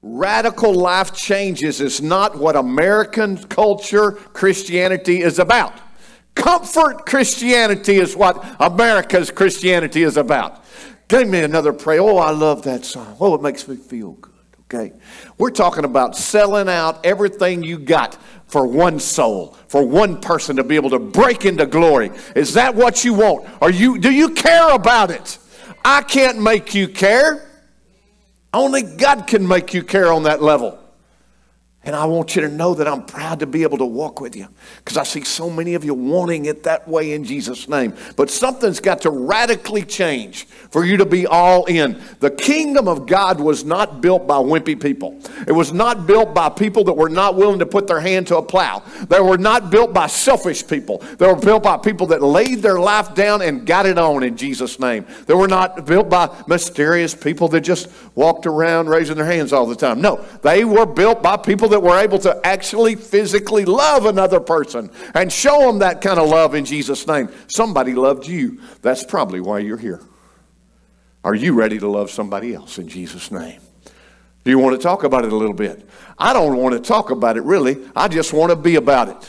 Radical life changes is not what American culture Christianity is about. Comfort Christianity is what America's Christianity is about. Give me another prayer. Oh, I love that song. Oh, it makes me feel good. Okay. We're talking about selling out everything you got for one soul, for one person to be able to break into glory. Is that what you want? Do you care about it? I can't make you care. Only God can make you care on that level. And I want you to know that I'm proud to be able to walk with you, because I see so many of you wanting it that way in Jesus' name. But something's got to radically change for you to be all in. The kingdom of God was not built by wimpy people. It was not built by people that were not willing to put their hand to a plow. They were not built by selfish people. They were built by people that laid their life down and got it on in Jesus' name. They were not built by mysterious people that just walked around raising their hands all the time. No, they were built by people that were able to actually physically love another person and show them that kind of love in Jesus' name. Somebody loved you. That's probably why you're here. Are you ready to love somebody else in Jesus' name? Do you want to talk about it a little bit? I don't want to talk about it really. I just want to be about it.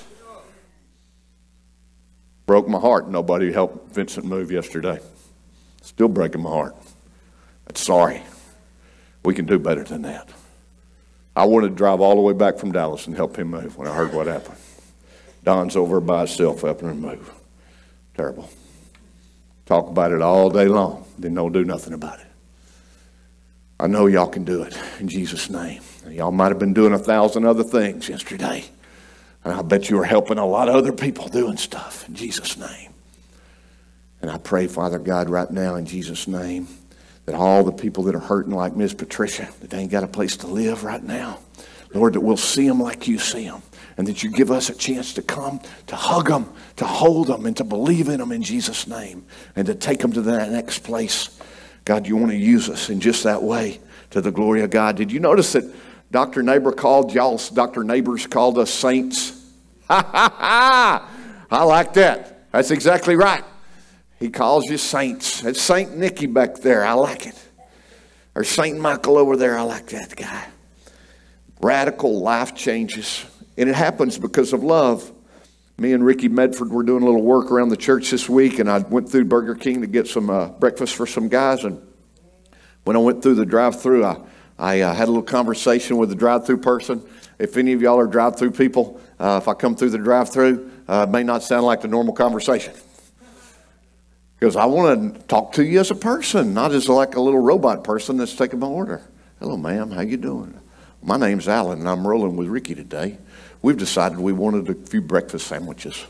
Broke my heart. Nobody helped Vincent move yesterday. Still breaking my heart. But sorry. We can do better than that. I wanted to drive all the way back from Dallas and help him move when I heard what happened. Don's over by himself helping him move. Terrible. Talk about it all day long, then don't do nothing about it. I know y'all can do it in Jesus' name. Y'all might have been doing 1,000 other things yesterday. And I bet you are helping a lot of other people doing stuff in Jesus' name. And I pray, Father God, right now in Jesus' name, that all the people that are hurting like Miss Patricia, that they ain't got a place to live right now, Lord, that we'll see them like you see them, and that you give us a chance to come, to hug them, to hold them, and to believe in them in Jesus' name, and to take them to that next place. God, you want to use us in just that way to the glory of God. Did you notice that Dr. Neighbors called us saints? Ha, ha, ha! I like that. That's exactly right. He calls you saints. It's Saint Nicky back there. I like it. Or Saint Michael over there. I like that guy. Radical life changes. And it happens because of love. Me and Ricky Medford were doing a little work around the church this week, and I went through Burger King to get some breakfast for some guys. And when I went through the drive-thru, I had a little conversation with the drive-thru person. If any of y'all are drive-thru people, if I come through the drive-thru, it may not sound like the normal conversation. Because I want to talk to you as a person, not as like a little robot person that's taking my order. Hello, ma'am. How you doing? My name's Alan, and I'm rolling with Ricky today. We've decided we wanted a few breakfast sandwiches.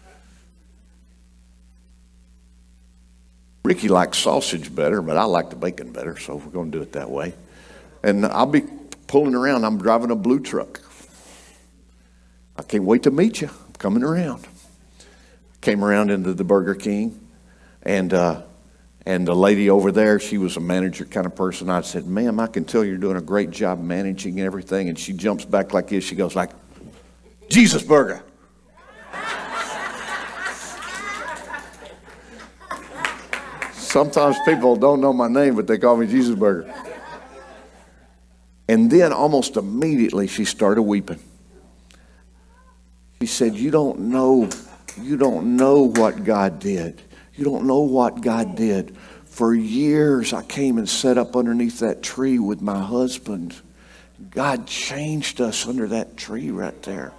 Ricky likes sausage better, but I like the bacon better, so we're going to do it that way. And I'll be pulling around. I'm driving a blue truck. I can't wait to meet you. I'm coming around. Came around into the Burger King. And the lady over there, she was a manager kind of person. I said, ma'am, I can tell you're doing a great job managing everything. And she jumps back like this. She goes like, Jesus Burger. Sometimes people don't know my name, but they call me Jesus Burger. And then almost immediately she started weeping. She said, you don't know what God did. You don't know what God did. For years, I came and sat up underneath that tree with my husband. God changed us under that tree right there.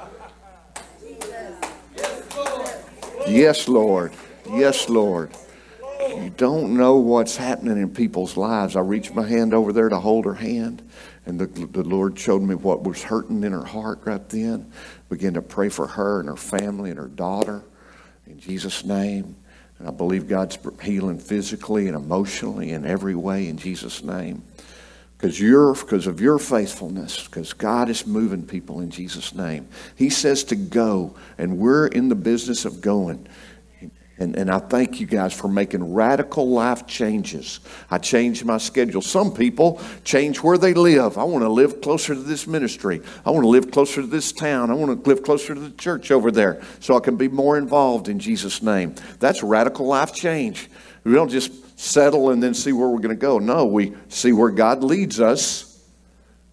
Yes, Lord. Yes, Lord. You don't know what's happening in people's lives. I reached my hand over there to hold her hand, and the Lord showed me what was hurting in her heart right then. Began to pray for her and her family and her daughter in Jesus' name. And I believe God's healing physically and emotionally in every way in Jesus' name. Because of your faithfulness, because God is moving people in Jesus' name. He says to go, and we're in the business of going. And I thank you guys for making radical life changes. I changed my schedule. Some people change where they live. I want to live closer to this ministry. I want to live closer to this town. I want to live closer to the church over there so I can be more involved in Jesus' name. That's radical life change. We don't just settle and then see where we're going to go. No, we see where God leads us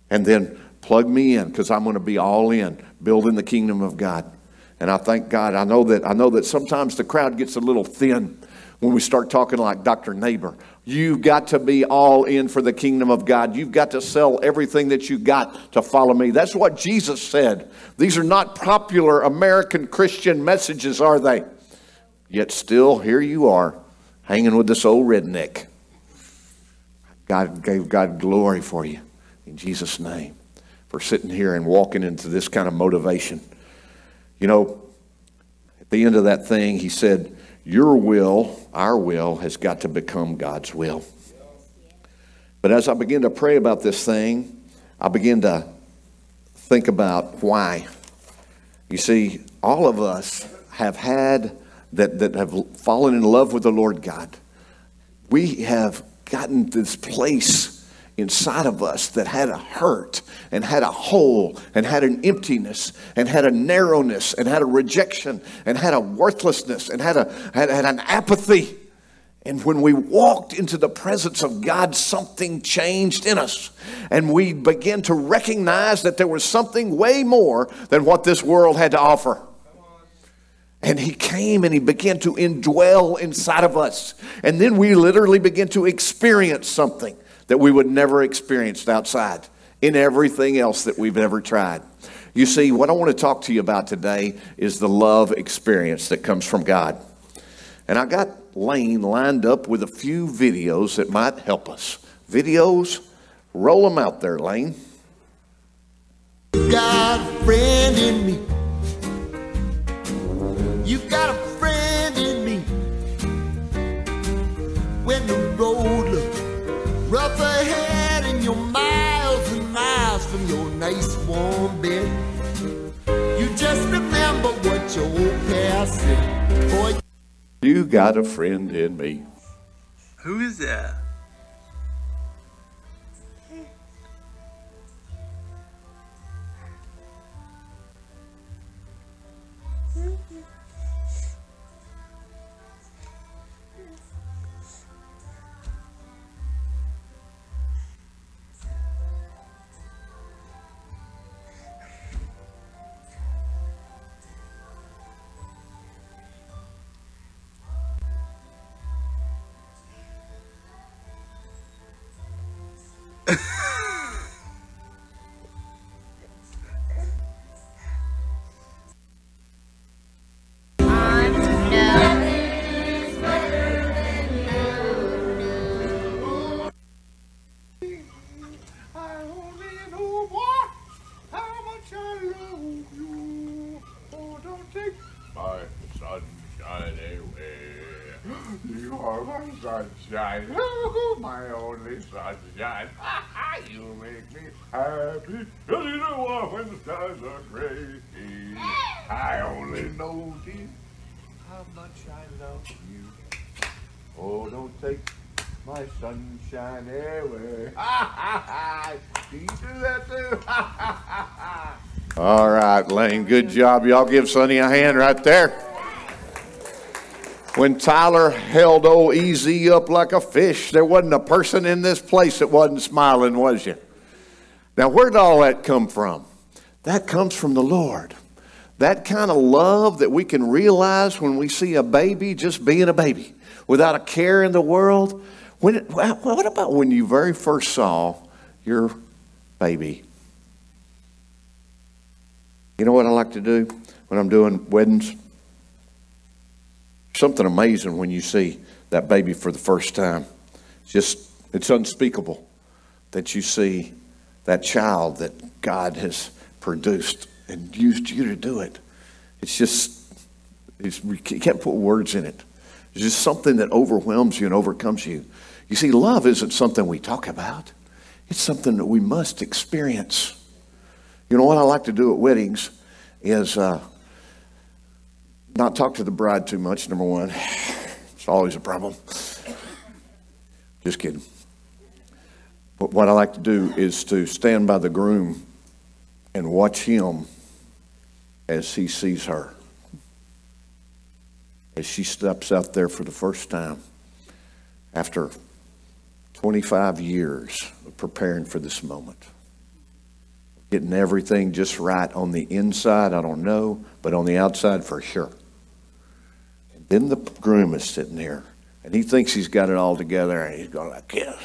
and then plug me in, because I'm going to be all in building the kingdom of God. And I thank God. I know that sometimes the crowd gets a little thin when we start talking like Dr. Neighbor. You've got to be all in for the kingdom of God. You've got to sell everything that you got to follow me. That's what Jesus said. These are not popular American Christian messages, are they? Yet still, here you are, hanging with this old redneck. God gave God glory for you, in Jesus' name, for sitting here and walking into this kind of motivation. You know, at the end of that thing, he said, your will, our will, has got to become God's will. But as I begin to pray about this thing, I begin to think about why. You see, all of us have had that have fallen in love with the Lord God. We have gotten this place inside of us that had a hurt and had a hole and had an emptiness and had a narrowness and had a rejection and had a worthlessness and had an apathy. And when we walked into the presence of God, something changed in us. And we began to recognize that there was something way more than what this world had to offer. And he came and he began to indwell inside of us. And then we literally began to experience something that we would never experienced outside in everything else that we've ever tried. You see, what I want to talk to you about today is the love experience that comes from God. And I got Lane lined up with a few videos that might help us. Videos, roll them out there, Lane. You got a friend in me. You got a friend in me. When the road looks rough ahead and you're miles and miles from your nice warm bed, you just remember what your old past said. Boy, you got a friend in me. Who is that? You are my sunshine, oh, my only sunshine. You make me happy, cause you know what, when the skies are gray, I only know deep how much I love you. Oh, don't take my sunshine away. Do you do that too? All right, Lane, good job. Y'all give Sonny a hand right there. When Tyler held old EZ up like a fish, there wasn't a person in this place that wasn't smiling, was you? Now, where did all that come from? That comes from the Lord. That kind of love that we can realize when we see a baby just being a baby, without a care in the world. What about when you very first saw your baby? You know what I like to do when I'm doing weddings? Something amazing when you see that baby for the first time. It's unspeakable that you see that child that God has produced and used you to do it. You can't put words in it. It's just something that overwhelms you and overcomes you. You see, love isn't something we talk about. It's something that we must experience. You know what I like to do at weddings is not talk to the bride too much, number one. It's always a problem. Just kidding. But what I like to do is to stand by the groom and watch him as he sees her. As she steps out there for the first time after 25 years of preparing for this moment. getting everything just right on the inside, I don't know, but on the outside for sure. And then the groom is sitting there, and he thinks he's got it all together, and he's going like, yes.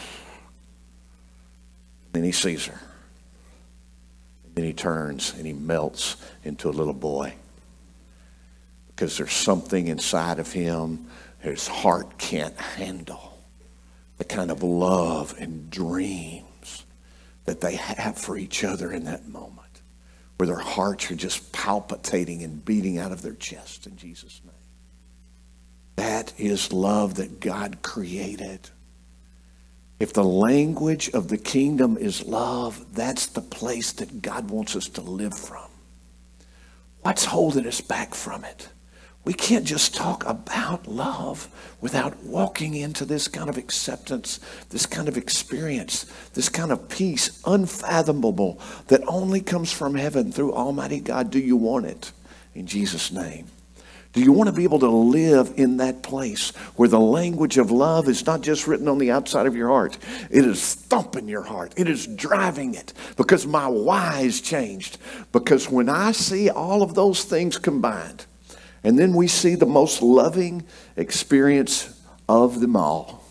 And then he sees her. And then he turns, and he melts into a little boy. Because there's something inside of him his heart can't handle. The kind of love and dreams that they have for each other in that moment. Where their hearts are just palpitating and beating out of their chest in Jesus' name. That is love that God created. If the language of the kingdom is love, that's the place that God wants us to live from. What's holding us back from it? We can't just talk about love without walking into this kind of acceptance, this kind of experience, this kind of peace, unfathomable, that only comes from heaven through Almighty God. Do you want it? In Jesus' name. Do you want to be able to live in that place where the language of love is not just written on the outside of your heart? It is thumping your heart. It is driving it, because my why is changed. Because when I see all of those things combined, and then we see the most loving experience of them all,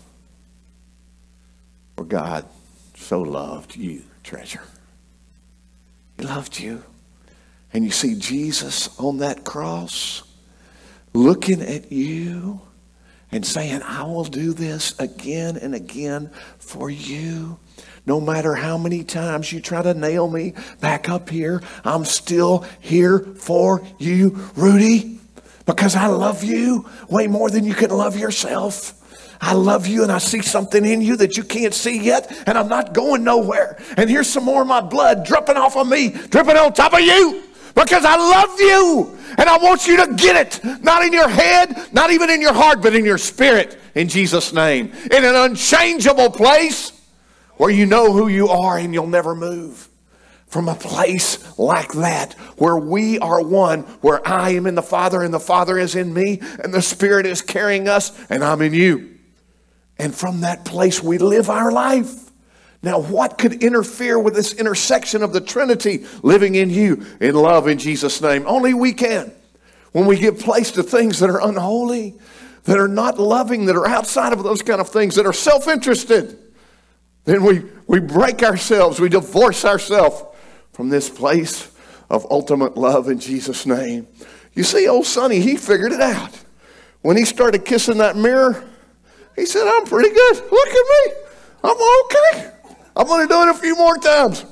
for God so loved you, treasure. He loved you. And you see Jesus on that cross looking at you and saying, I will do this again and again for you. No matter how many times you try to nail me back up here, I'm still here for you, Rudy, because I love you way more than you can love yourself. I love you, and I see something in you that you can't see yet, and I'm not going nowhere. And here's some more of my blood dripping off of me, dripping on top of you, because I love you, and I want you to get it. Not in your head, not even in your heart, but in your spirit, in Jesus' name. In an unchangeable place where you know who you are and you'll never move. From a place like that, where we are one, where I am in the Father and the Father is in me, and the Spirit is carrying us, and I'm in you. And from that place we live our life. Now, what could interfere with this intersection of the Trinity living in you in love in Jesus' name? Only we can. When we give place to things that are unholy, that are not loving, that are outside of those kind of things, that are self-interested, then we break ourselves, we divorce ourselves from this place of ultimate love in Jesus' name. You see, old Sonny, he figured it out. When he started kissing that mirror, he said, I'm pretty good. Look at me. I'm okay. I'm going to do it a few more times.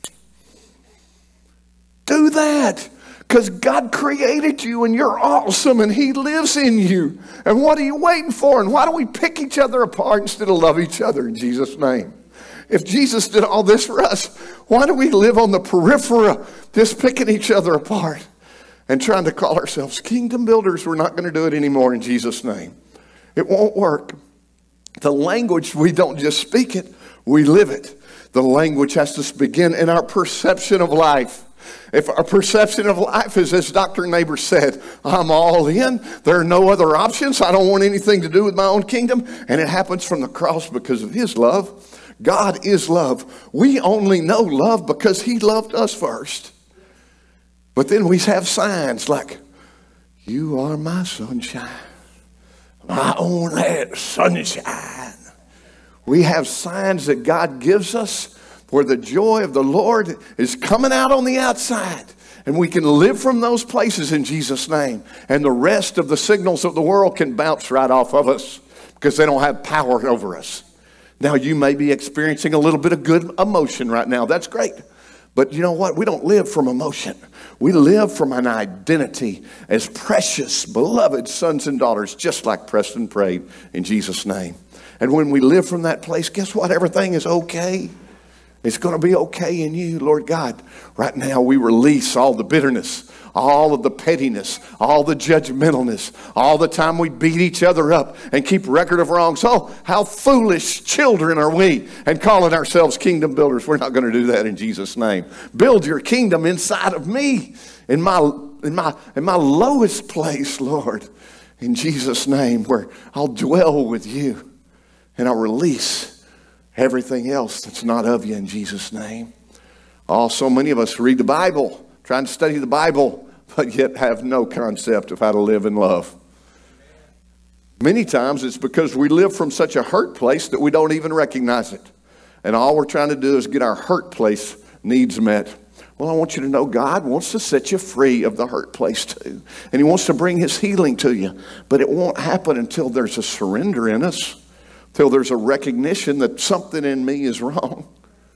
Do that. Because God created you and you're awesome and He lives in you. And what are you waiting for? And why do we pick each other apart instead of love each other in Jesus' name? If Jesus did all this for us, why do we live on the periphery, just picking each other apart and trying to call ourselves kingdom builders? We're not going to do it anymore in Jesus' name. It won't work. The language, we don't just speak it, we live it. The language has to begin in our perception of life. If our perception of life is, as Dr. Neighbor said, I'm all in, there are no other options, I don't want anything to do with my own kingdom, and it happens from the cross because of His love. God is love. We only know love because He loved us first. But then we have signs like, you are my sunshine, my only sunshine. We have signs that God gives us where the joy of the Lord is coming out on the outside. And we can live from those places in Jesus' name. And the rest of the signals of the world can bounce right off of us because they don't have power over us. Now, you may be experiencing a little bit of good emotion right now. That's great. But you know what? We don't live from emotion. We live from an identity as precious, beloved sons and daughters, just like Preston prayed in Jesus' name. And when we live from that place, guess what? Everything is okay. It's going to be okay in you, Lord God. Right now, we release all the bitterness, all of the pettiness, all the judgmentalness, all the time we beat each other up and keep record of wrongs. Oh, how foolish children are we, and calling ourselves kingdom builders. We're not going to do that in Jesus' name. Build your kingdom inside of me, in my lowest place, Lord, in Jesus' name, where I'll dwell with you and I'll release everything else that's not of you in Jesus' name. Oh, so many of us read the Bible, trying to study the Bible, but yet have no concept of how to live in love. Many times it's because we live from such a hurt place that we don't even recognize it. And all we're trying to do is get our hurt place needs met. Well, I want you to know God wants to set you free of the hurt place too. And He wants to bring His healing to you. But it won't happen until there's a surrender in us, till there's a recognition that something in me is wrong.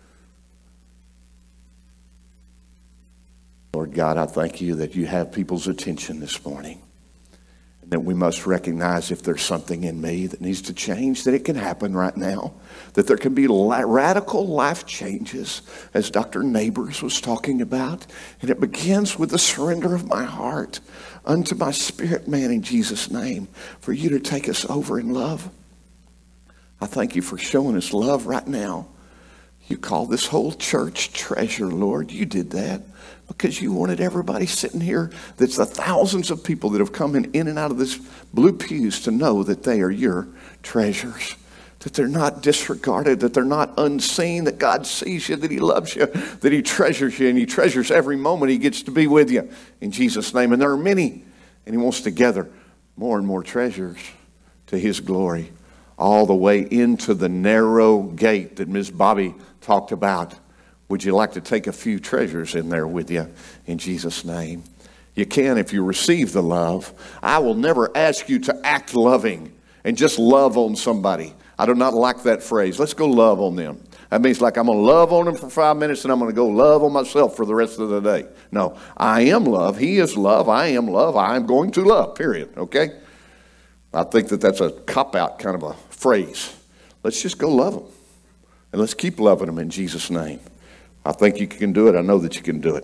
Lord God, I thank you that you have people's attention this morning. And that we must recognize if there's something in me that needs to change, that it can happen right now. That there can be radical life changes, as Dr. Neighbors was talking about. And it begins with the surrender of my heart unto my spirit man in Jesus' name, for you to take us over in love. I thank you for showing us love right now. You call this whole church treasure, Lord. You did that because you wanted everybody sitting here, that's the thousands of people that have come in and out of this blue pews, to know that they are your treasures, that they're not disregarded, that they're not unseen, that God sees you, that He loves you, that He treasures you, and He treasures every moment He gets to be with you in Jesus' name. And there are many, and He wants to gather more and more treasures to His glory, all the way into the narrow gate that Ms. Bobby talked about. Would you like to take a few treasures in there with you in Jesus' name? You can if you receive the love. I will never ask you to act loving and just love on somebody. I do not like that phrase. Let's go love on them. That means like I'm going to love on them for 5 minutes and I'm going to go love on myself for the rest of the day. No, I am love. He is love. I am love. I am going to love, period. Okay? I think that that's a cop-out kind of a phrase. Let's just go love them. And let's keep loving them in Jesus' name. I think you can do it. I know that you can do it.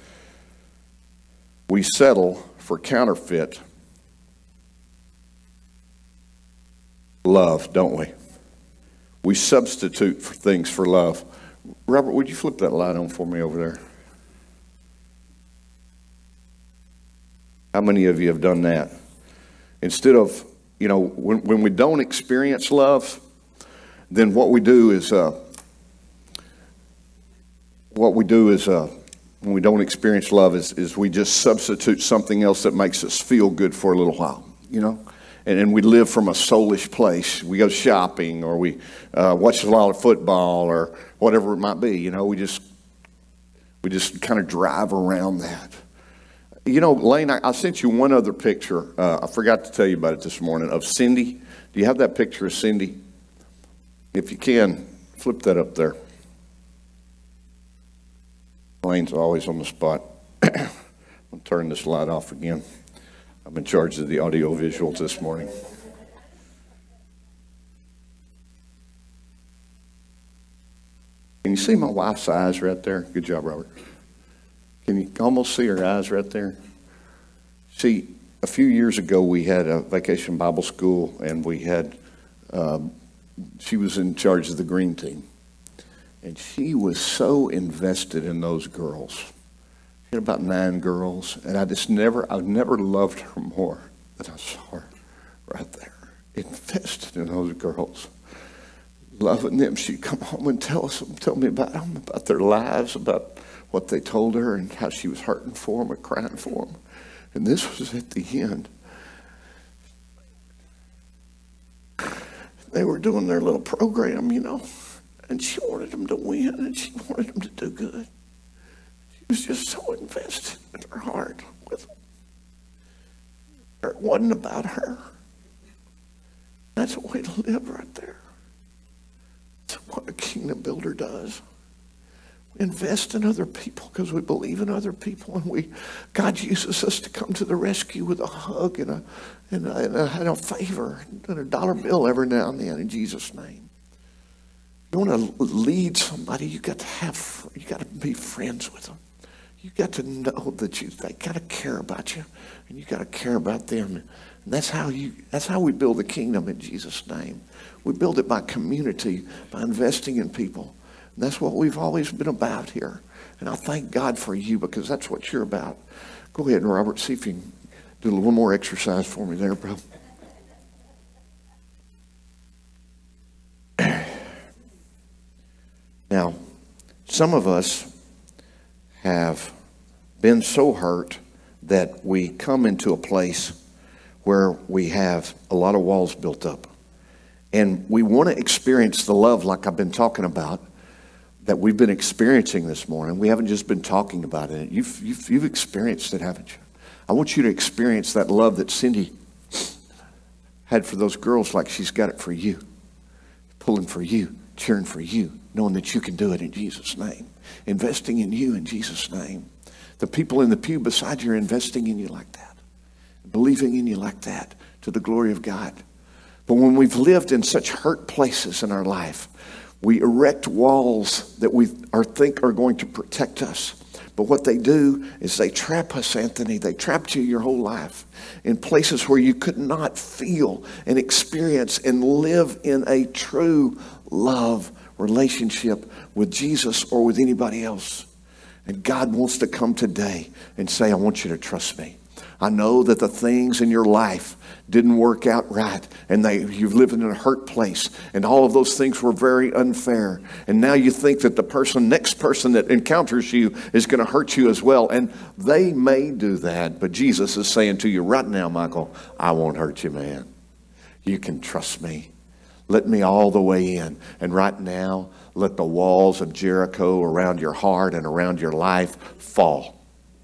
We settle for counterfeit love, don't we? We substitute for things for love. Robert, would you flip that light on for me over there? How many of you have done that? Instead of, when we don't experience love, then what we do is when we don't experience love is we just substitute something else that makes us feel good for a little while, and we live from a soulish place. We go shopping, or we watch a lot of football, or whatever it might be. We just kind of drive around that. Lane, I sent you one other picture. I forgot to tell you about it this morning, of Cindy. Do you have that picture of Cindy? If you can, flip that up there. Lane's always on the spot. I'll turn this light off again. I'm in charge of the audio visuals this morning. Can you see my wife's eyes right there? Good job, Robert. Can you almost see her eyes right there? See, a few years ago we had a Vacation Bible School, and we had, she was in charge of the green team. And she was so invested in those girls. She had about 9 girls, and I've never loved her more than I saw her right there, invested in those girls, loving them. She'd come home and tell me about them, about their lives, about what they told her, and how she was hurting for them and crying for them. And this was at the end. They were doing their little program, and she wanted them to win, and she wanted them to do good. She was just so invested in her heart with them. It wasn't about her. That's a way to live right there. That's what a kingdom builder does. We invest in other people because we believe in other people, and God uses us to come to the rescue with a hug and a favor and a dollar bill every now and then in Jesus' name. You want to lead somebody, you got to be friends with them. You got to know that they got to care about you, and you got to care about them. And that's how we build the kingdom in Jesus' name. We build it by community, by investing in people. And that's what we've always been about here. And I thank God for you, because that's what you're about. Go ahead, Robert, see if you can do a little more exercise for me there, bro. Now, some of us have been so hurt that we come into a place where we have a lot of walls built up. And we want to experience the love like I've been talking about, that we've been experiencing this morning. We haven't just been talking about it. You've experienced it, haven't you? I want you to experience that love that Cindy had for those girls like she's got it for you. Pulling for you, cheering for you, knowing that you can do it in Jesus' name. Investing in you in Jesus' name. The people in the pew beside you are investing in you like that. Believing in you like that to the glory of God. But when we've lived in such hurt places in our life, we erect walls that we think are going to protect us. But what they do is they trap us, Anthony. They trapped you your whole life in places where you could not feel and experience and live in a true love relationship with Jesus or with anybody else. And God wants to come today and say, I want you to trust me. I know that the things in your life didn't work out right, and you've lived in a hurt place, and all of those things were very unfair. And now you think that the next person that encounters you is going to hurt you as well. And they may do that, but Jesus is saying to you right now, Michael, I won't hurt you, man. You can trust me. Let me all the way in. And right now, let the walls of Jericho around your heart and around your life fall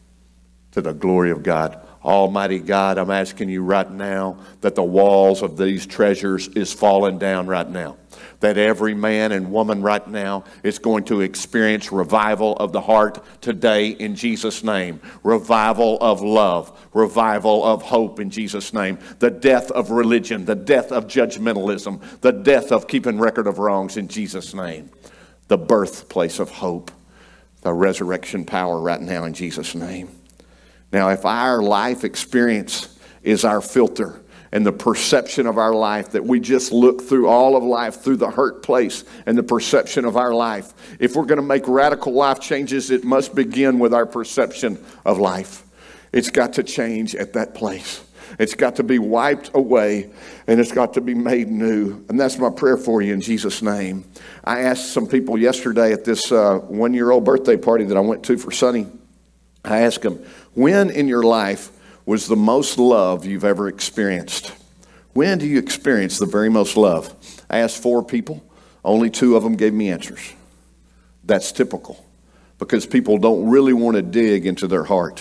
to the glory of God. Almighty God, I'm asking you right now that the walls of these treasures is falling down right now. That every man and woman right now is going to experience revival of the heart today in Jesus' name. Revival of love. Revival of hope in Jesus' name. The death of religion. The death of judgmentalism. The death of keeping record of wrongs in Jesus' name. The birthplace of hope. The resurrection power right now in Jesus' name. Now, if our life experience is our filter and the perception of our life, that we just look through all of life through the hurt place and the perception of our life, if we're going to make radical life changes, it must begin with our perception of life. It's got to change at that place. It's got to be wiped away, and it's got to be made new. And that's my prayer for you in Jesus' name. I asked some people yesterday at this one-year-old birthday party that I went to for Sonny. I asked them, when in your life was the most love you've ever experienced? When do you experience the very most love? I asked 4 people. Only 2 of them gave me answers. That's typical because people don't really want to dig into their heart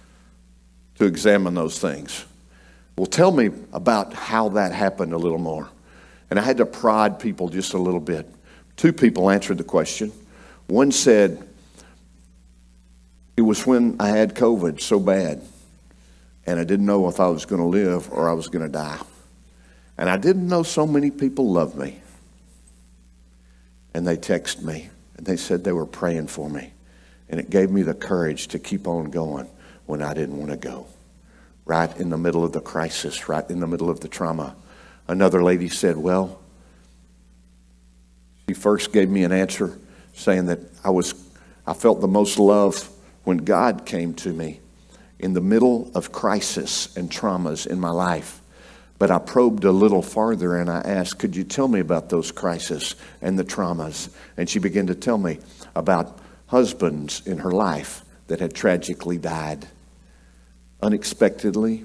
to examine those things. Well, tell me about how that happened a little more. And I had to prod people just a little bit. 2 people answered the question. One said, it was when I had COVID so bad, and I didn't know if I was going to live or I was going to die. And I didn't know so many people loved me. And they texted me, and they said they were praying for me. And it gave me the courage to keep on going when I didn't want to go. Right in the middle of the crisis, right in the middle of the trauma. Another lady said, well, she first gave me an answer saying that I felt the most love when God came to me in the middle of crisis and traumas in my life. But I probed a little farther and I asked, could you tell me about those crises and the traumas? And she began to tell me about husbands in her life that had tragically died unexpectedly,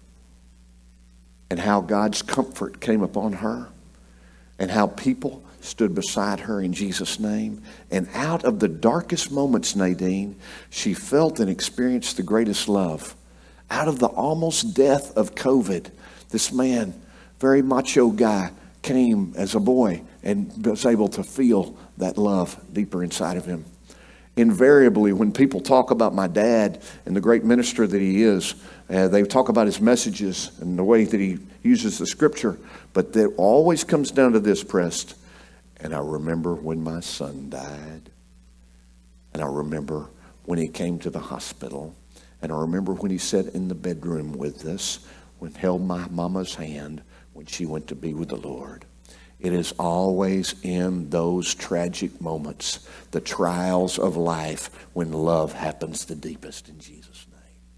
and how God's comfort came upon her, and how people stood beside her in Jesus' name. And out of the darkest moments, Nadine, she felt and experienced the greatest love. Out of the almost death of COVID, this man, very macho guy, came as a boy and was able to feel that love deeper inside of him. Invariably, when people talk about my dad and the great minister that he is, they talk about his messages and the way that he uses the scripture, but it always comes down to this, Prest. And I remember when my son died, and I remember when he came to the hospital, and I remember when he sat in the bedroom with us, when held my mama's hand when she went to be with the Lord. It is always in those tragic moments, the trials of life, when love happens the deepest in Jesus' name.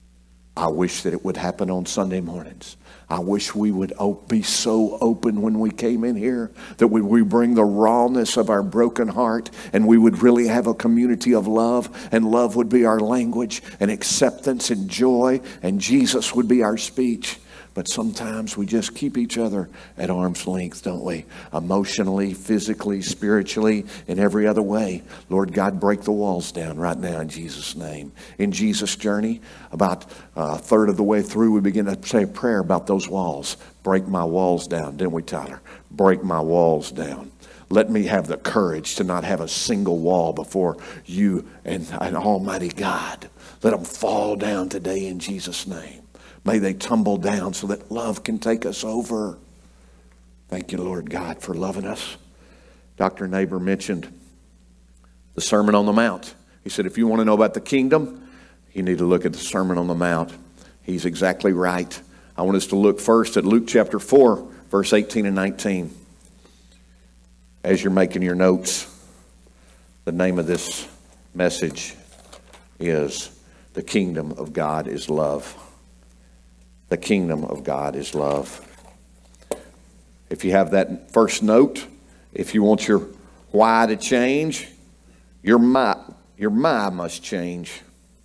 I wish that it would happen on Sunday mornings. I wish we would be so open when we came in here that we bring the rawness of our broken heart, and we would really have a community of love, and love would be our language, and acceptance and joy, and Jesus would be our speech. But sometimes we just keep each other at arm's length, don't we? Emotionally, physically, spiritually, in every other way. Lord God, break the walls down right now in Jesus' name. In Jesus' journey, about a third of the way through, we begin to say a prayer about those walls. Break my walls down, didn't we, Tyler? Break my walls down. Let me have the courage to not have a single wall before you and Almighty God. Let them fall down today in Jesus' name. May they tumble down so that love can take us over. Thank you, Lord God, for loving us. Dr. Neighbor mentioned the Sermon on the Mount. He said, if you want to know about the kingdom, you need to look at the Sermon on the Mount. He's exactly right. I want us to look first at Luke chapter 4, verse 18 and 19. As you're making your notes, the name of this message is The Kingdom of God is Love. The kingdom of God is love. If you have that first note, if you want your why to change, your my must change.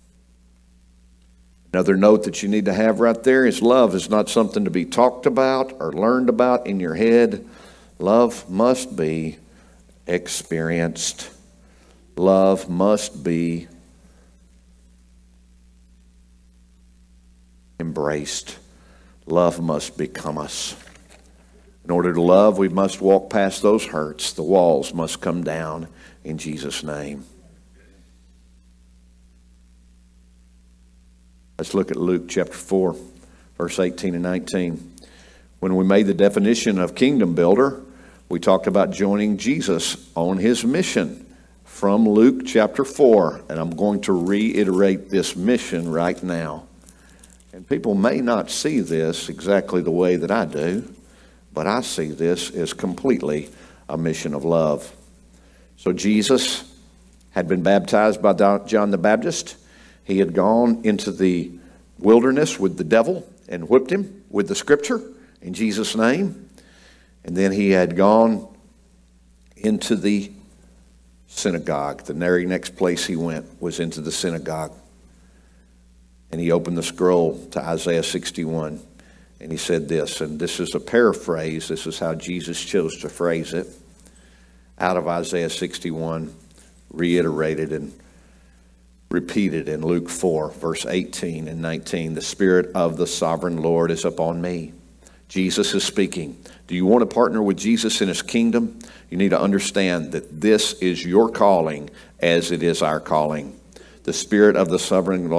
Another note that you need to have right there is love is not something to be talked about or learned about in your head. Love must be experienced. Love must be embraced. Love must become us. In order to love, we must walk past those hurts. The walls must come down in Jesus' name. Let's look at Luke chapter 4, verse 18 and 19. When we made the definition of kingdom builder, we talked about joining Jesus on his mission from Luke chapter 4. And I'm going to reiterate this mission right now. And people may not see this exactly the way that I do, but I see this as completely a mission of love. So Jesus had been baptized by John the Baptist. He had gone into the wilderness with the devil and whipped him with the scripture in Jesus' name. And then he had gone into the synagogue. The very next place he went was into the synagogue. And he opened the scroll to Isaiah 61. And he said this, and this is a paraphrase. This is how Jesus chose to phrase it. Out of Isaiah 61, reiterated and repeated in Luke 4, verse 18 and 19. The Spirit of the sovereign Lord is upon me. Jesus is speaking. Do you want to partner with Jesus in his kingdom? You need to understand that this is your calling as it is our calling. The Spirit of the sovereign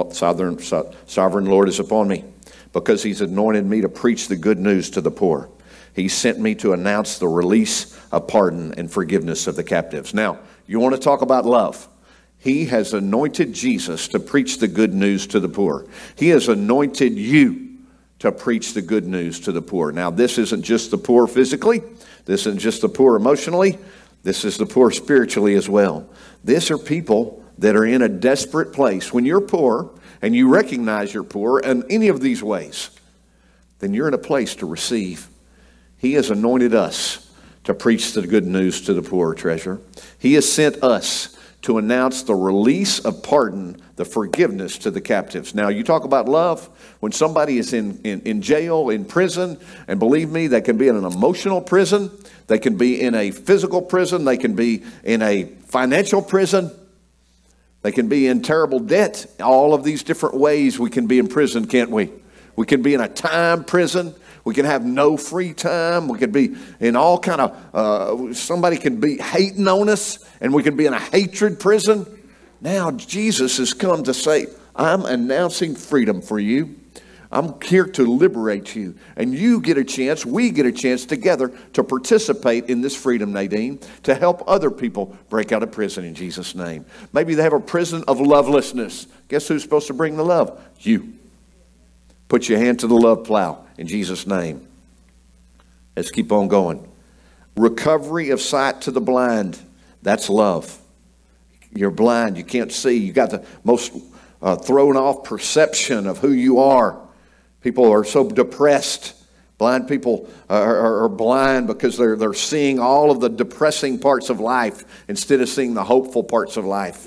Lord is upon me because he's anointed me to preach the good news to the poor. He sent me to announce the release of pardon and forgiveness of the captives. Now, you want to talk about love. He has anointed Jesus to preach the good news to the poor. He has anointed you to preach the good news to the poor. Now, this isn't just the poor physically. This isn't just the poor emotionally. This is the poor spiritually as well. These are people that are in a desperate place. When you're poor and you recognize you're poor in any of these ways, then you're in a place to receive. He has anointed us to preach the good news to the poor, treasure. He has sent us to announce the release of pardon, the forgiveness to the captives. Now, you talk about love. When somebody is in jail, in prison, and believe me, they can be in an emotional prison. They can be in a physical prison. They can be in a financial prison. They can be in terrible debt. All of these different ways we can be in prison, can't we? We can be in a time prison. We can have no free time. We can be in all kind of, somebody can be hating on us, and we can be in a hatred prison. Now Jesus has come to say, I'm announcing freedom for you. I'm here to liberate you. And you get a chance, we get a chance together to participate in this freedom, Nadine, to help other people break out of prison in Jesus' name. Maybe they have a prison of lovelessness. Guess who's supposed to bring the love? You. Put your hand to the love plow in Jesus' name. Let's keep on going. Recovery of sight to the blind. That's love. You're blind. You can't see. You got the most thrown off perception of who you are. People are so depressed. Blind people are blind because they're seeing all of the depressing parts of life instead of seeing the hopeful parts of life.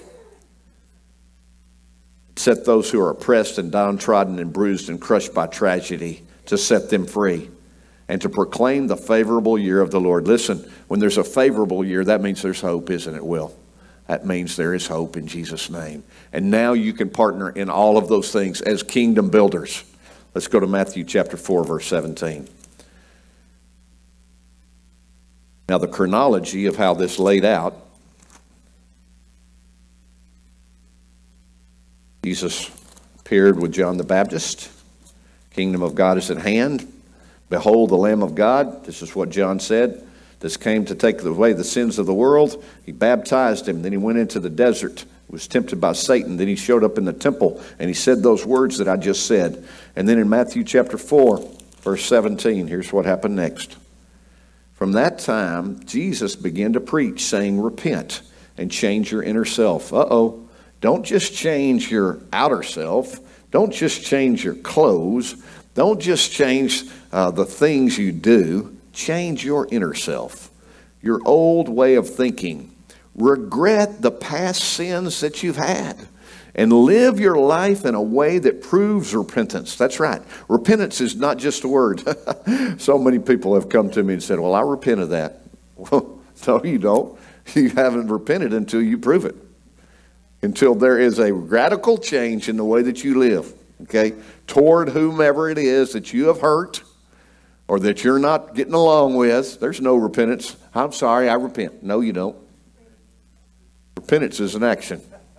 Set those who are oppressed and downtrodden and bruised and crushed by tragedy, to set them free and to proclaim the favorable year of the Lord. Listen, when there's a favorable year, that means there's hope, isn't it, Will? That means there is hope in Jesus' name. And now you can partner in all of those things as kingdom builders. Let's go to Matthew chapter 4, verse 17. Now, the chronology of how this laid out, Jesus appeared with John the Baptist. Kingdom of God is at hand. Behold the Lamb of God. This is what John said. This came to take away the sins of the world. He baptized him. Then he went into the desert, was tempted by Satan. Then he showed up in the temple and he said those words that I just said. And then in Matthew chapter 4, verse 17, here's what happened next. From that time, Jesus began to preach, saying, repent and change your inner self. Uh-oh. Don't just change your outer self. Don't just change your clothes. Don't just change the things you do. Change your inner self, your old way of thinking. Regret the past sins that you've had and live your life in a way that proves repentance. That's right. Repentance is not just a word. So many people have come to me and said, well, I repent of that. Well, no, you don't. You haven't repented until you prove it. Until there is a radical change in the way that you live, okay, toward whomever it is that you have hurt or that you're not getting along with. There's no repentance. I'm sorry, I repent. No, you don't. Repentance is an action.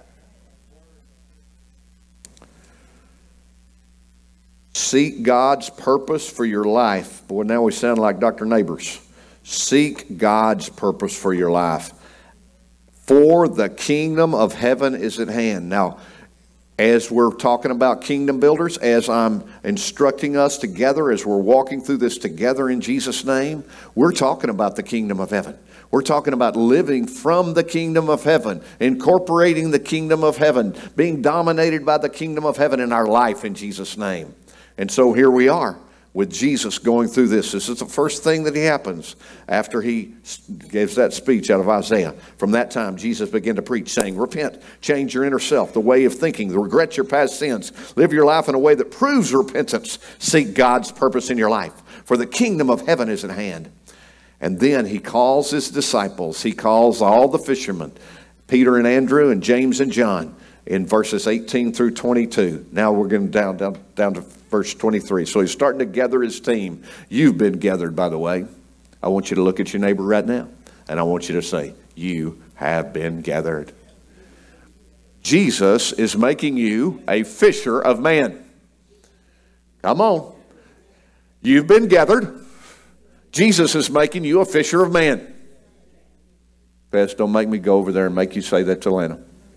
Seek God's purpose for your life. Boy, now we sound like Dr. Neighbors. Seek God's purpose for your life. For the kingdom of heaven is at hand. Now, as we're talking about kingdom builders, as I'm instructing us together, as we're walking through this together in Jesus' name, we're talking about the kingdom of heaven. We're talking about living from the kingdom of heaven, incorporating the kingdom of heaven, being dominated by the kingdom of heaven in our life in Jesus' name. And so here we are with Jesus going through this. This is the first thing that happens after he gives that speech out of Isaiah. From that time, Jesus began to preach, saying, repent, change your inner self, the way of thinking, regret your past sins, live your life in a way that proves repentance, seek God's purpose in your life, for the kingdom of heaven is at hand. And then he calls his disciples, he calls all the fishermen, Peter and Andrew and James and John, in verses 18 through 22. Now we're going down to verse 23. So he's starting to gather his team. You've been gathered, by the way. I want you to look at your neighbor right now, and I want you to say, you have been gathered. Jesus is making you a fisher of men. Come on. You've been gathered. Jesus is making you a fisher of men. Best, don't make me go over there and make you say that to Lana.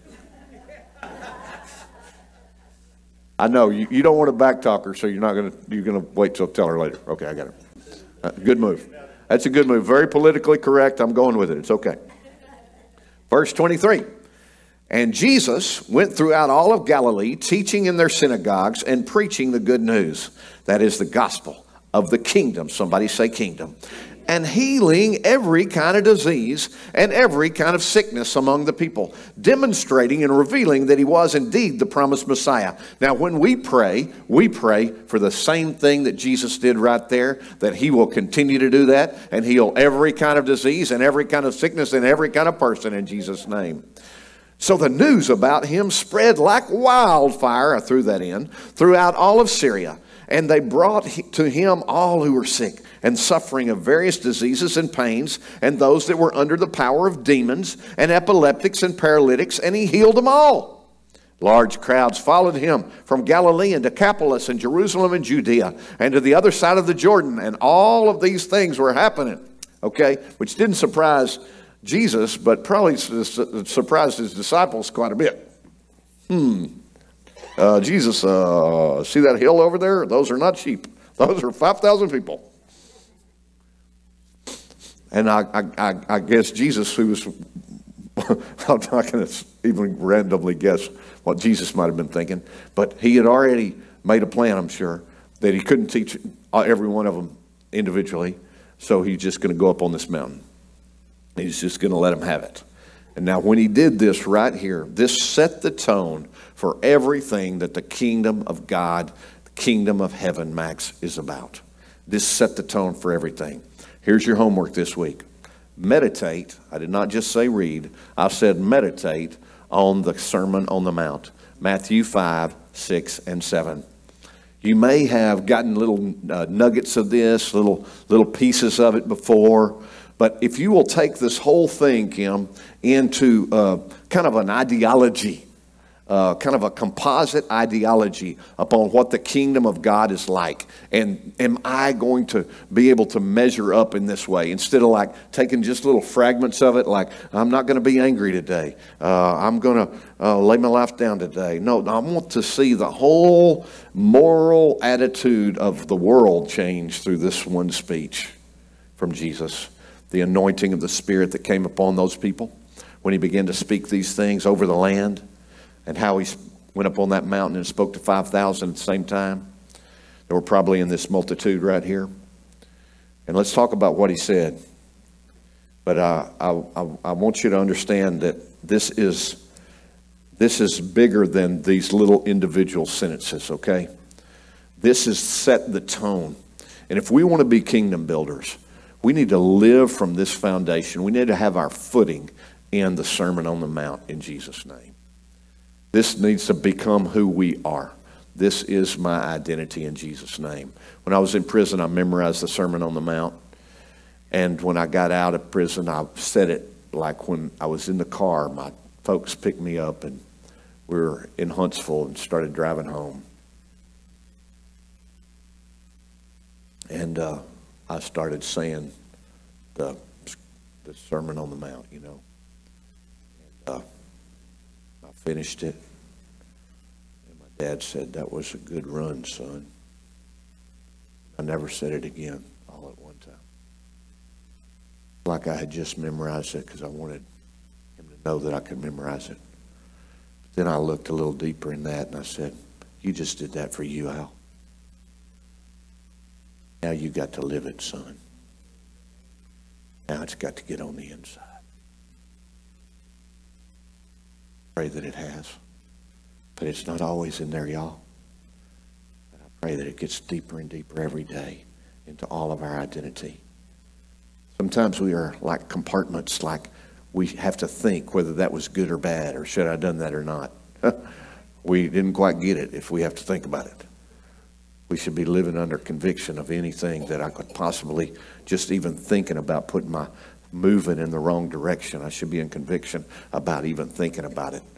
I know you don't want to backtalk her, so you're gonna wait till tell her later. Okay, I got it. Good move. That's a good move. Very politically correct. I'm going with it. It's okay. Verse 23. And Jesus went throughout all of Galilee, teaching in their synagogues and preaching the good news. That is the gospel of the kingdom. Somebody say kingdom. And healing every kind of disease and every kind of sickness among the people, demonstrating and revealing that he was indeed the promised Messiah. Now, when we pray for the same thing that Jesus did right there, that he will continue to do that and heal every kind of disease and every kind of sickness and every kind of person in Jesus' name. So the news about him spread like wildfire, I threw that in, throughout all of Syria. And they brought to him all who were sick and suffering of various diseases and pains, and those that were under the power of demons, and epileptics and paralytics, and he healed them all. Large crowds followed him from Galilee and Decapolis and Jerusalem and Judea and to the other side of the Jordan. And all of these things were happening, okay, which didn't surprise Jesus, but probably surprised his disciples quite a bit. Jesus, see that hill over there? Those are not sheep. Those are 5,000 people. And I guess Jesus, who was I'm not going to even randomly guess what Jesus might have been thinking, but he had already made a plan, I'm sure, that he couldn't teach every one of them individually, so he's just going to go up on this mountain. He's just going to let them have it. And now when he did this right here, this set the tone for everything that the kingdom of God, the kingdom of heaven, Max, is about. This set the tone for everything. Here's your homework this week. Meditate. I did not just say read. I said meditate on the Sermon on the Mount. Matthew 5, 6, and 7. You may have gotten little nuggets of this, little pieces of it before. But if you will take this whole thing, Kim, into kind of an ideology, kind of a composite ideology upon what the kingdom of God is like. And am I going to be able to measure up in this way? Instead of like taking just little fragments of it, like I'm not going to be angry today. I'm going to lay my life down today. No, I want to see the whole moral attitude of the world change through this one speech from Jesus. The anointing of the Spirit that came upon those people when he began to speak these things over the land, and how he went up on that mountain and spoke to 5,000 at the same time. They were probably in this multitude right here. And let's talk about what he said. But I want you to understand that this is bigger than these little individual sentences, okay? This has set the tone. And if we want to be kingdom builders, we need to live from this foundation. We need to have our footing in the Sermon on the Mount in Jesus' name. This needs to become who we are. This is my identity in Jesus' name. When I was in prison, I memorized the Sermon on the Mount. And when I got out of prison, I said it like when I was in the car. My folks picked me up, and we were in Huntsville and started driving home. And I started saying the Sermon on the Mount, you know. And I finished it. And my dad said, "That was a good run, son." I never said it again, all at one time. Like I had just memorized it because I wanted him to know that I could memorize it. But then I looked a little deeper in that, and I said, "You just did that for you, Al. Now you got to live it, son. Now it's got to get on the inside." Pray that it has. But it's not always in there, y'all. But I pray that it gets deeper and deeper every day into all of our identity. Sometimes we are like compartments, like we have to think whether that was good or bad, or should I have done that or not. We didn't quite get it if we have to think about it. We should be living under conviction of anything that I could possibly just even thinking about putting my moving in the wrong direction. I should be in conviction about even thinking about it.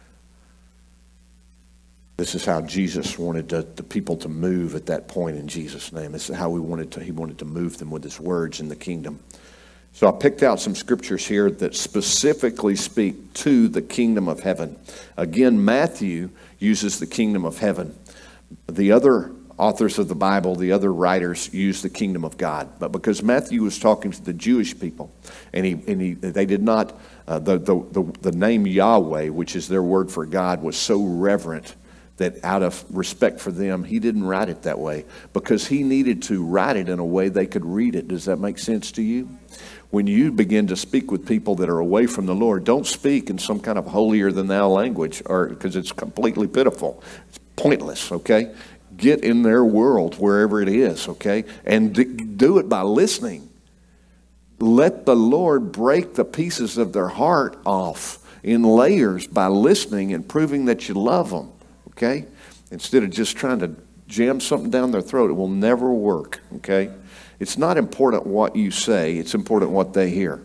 This is how Jesus wanted the people to move at that point in Jesus' name. This is how he wanted to move them with his words in the kingdom. So I picked out some scriptures here that specifically speak to the kingdom of heaven. Again, Matthew uses the kingdom of heaven. The other authors of the Bible, the other writers, use the kingdom of God. But because Matthew was talking to the Jewish people, and they did not, the name Yahweh, which is their word for God, was so reverent that out of respect for them, he didn't write it that way, because he needed to write it in a way they could read it. Does that make sense to you? When you begin to speak with people that are away from the Lord, don't speak in some kind of holier than thou language, or because it's completely pitiful. It's pointless, okay? Get in their world wherever it is, okay? And do it by listening. Let the Lord break the pieces of their heart off in layers by listening and proving that you love them, okay? Instead of just trying to jam something down their throat. It will never work, okay? It's not important what you say. It's important what they hear.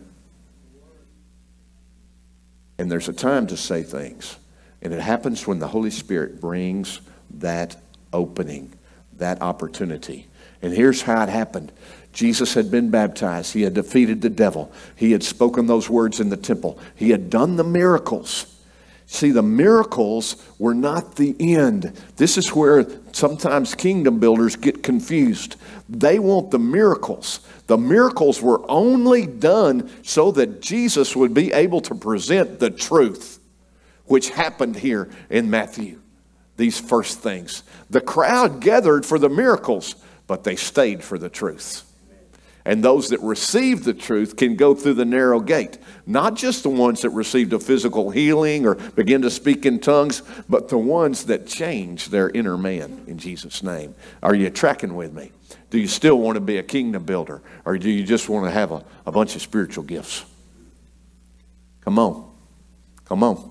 And there's a time to say things. And it happens when the Holy Spirit brings that opening, that opportunity. And here's how it happened. Jesus had been baptized. He had defeated the devil. He had spoken those words in the temple. He had done the miracles. See, the miracles were not the end. This is where sometimes kingdom builders get confused. They want the miracles. The miracles were only done so that Jesus would be able to present the truth, which happened here in Matthew. These first things. The crowd gathered for the miracles, but they stayed for the truth. And those that received the truth can go through the narrow gate. Not just the ones that received a physical healing or begin to speak in tongues, but the ones that change their inner man in Jesus' name. Are you tracking with me? Do you still want to be a kingdom builder? Or do you just want to have a bunch of spiritual gifts? Come on. Come on.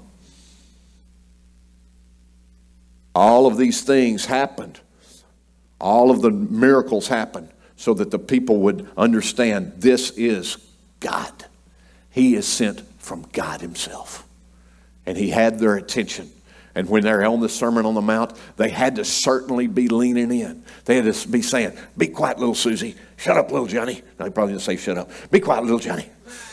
All of these things happened. All of the miracles happened so that the people would understand this is God. He is sent from God himself. And he had their attention. And when they're on the Sermon on the Mount, they had to certainly be leaning in. They had to be saying, be quiet, little Susie. Shut up, little Johnny. No, he probably didn't say shut up. Be quiet, little Johnny.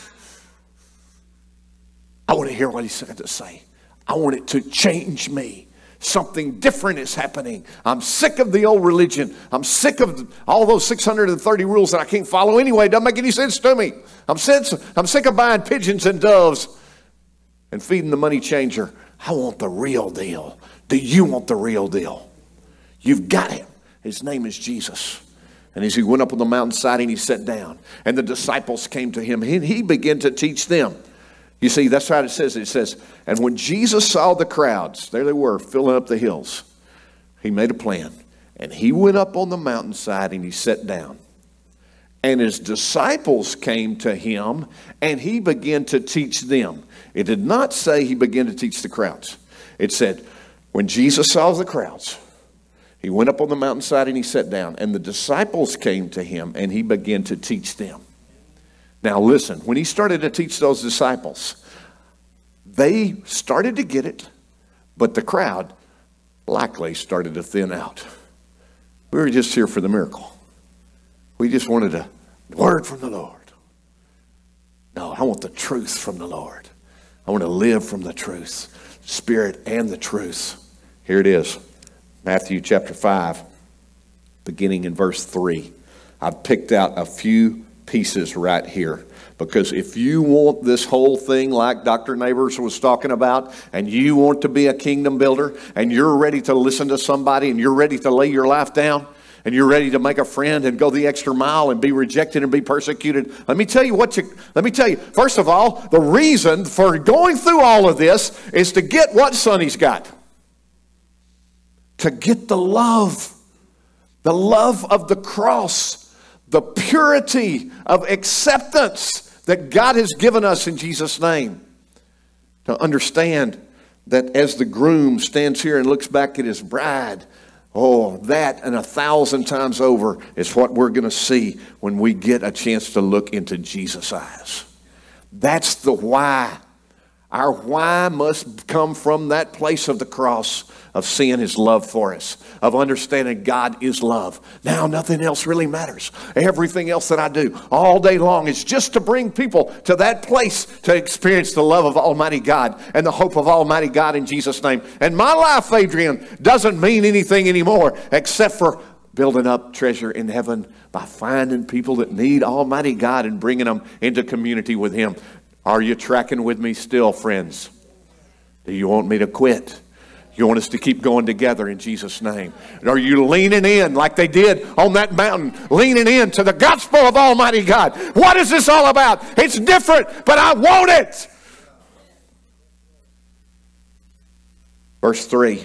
I want to hear what he's got to say. I want it to change me. Something different is happening. I'm sick of the old religion. I'm sick of all those 630 rules that I can't follow anyway. It doesn't make any sense to me. I'm sick of buying pigeons and doves and feeding the money changer. I want the real deal. Do you want the real deal? You've got him. His name is Jesus. And as he went up on the mountainside and he sat down, and the disciples came to him, and he began to teach them. You see, that's how it says. It says, and when Jesus saw the crowds, there they were, filling up the hills, he made a plan. And he went up on the mountainside and he sat down. And his disciples came to him and he began to teach them. It did not say he began to teach the crowds. It said, when Jesus saw the crowds, he went up on the mountainside and he sat down. And the disciples came to him and he began to teach them. Now listen, when he started to teach those disciples, they started to get it, but the crowd likely started to thin out. We were just here for the miracle. We just wanted a word from the Lord. No, I want the truth from the Lord. I want to live from the truth, Spirit and the truth. Here it is, Matthew chapter 5, beginning in verse 3. I've picked out a few pieces right here, because if you want this whole thing like Dr. Neighbors was talking about, and you want to be a kingdom builder, and you're ready to listen to somebody, and you're ready to lay your life down, and you're ready to make a friend and go the extra mile and be rejected and be persecuted, let me tell you, first of all, the reason for going through all of this is to get what Sonny's got. To get the love of the cross, the purity of acceptance that God has given us in Jesus' name. To understand that as the groom stands here and looks back at his bride, oh, that and 1,000 times over is what we're going to see when we get a chance to look into Jesus' eyes. That's the why. Our why must come from that place of the cross, of seeing his love for us, of understanding God is love. Now nothing else really matters. Everything else that I do all day long is just to bring people to that place to experience the love of Almighty God and the hope of Almighty God in Jesus' name. And my life, Adrian, doesn't mean anything anymore except for building up treasure in heaven by finding people that need Almighty God and bringing them into community with him. Are you tracking with me still, friends? Do you want me to quit? You want us to keep going together in Jesus' name? And are you leaning in like they did on that mountain, leaning in to the gospel of Almighty God? What is this all about? It's different, but I want it. Verse 3.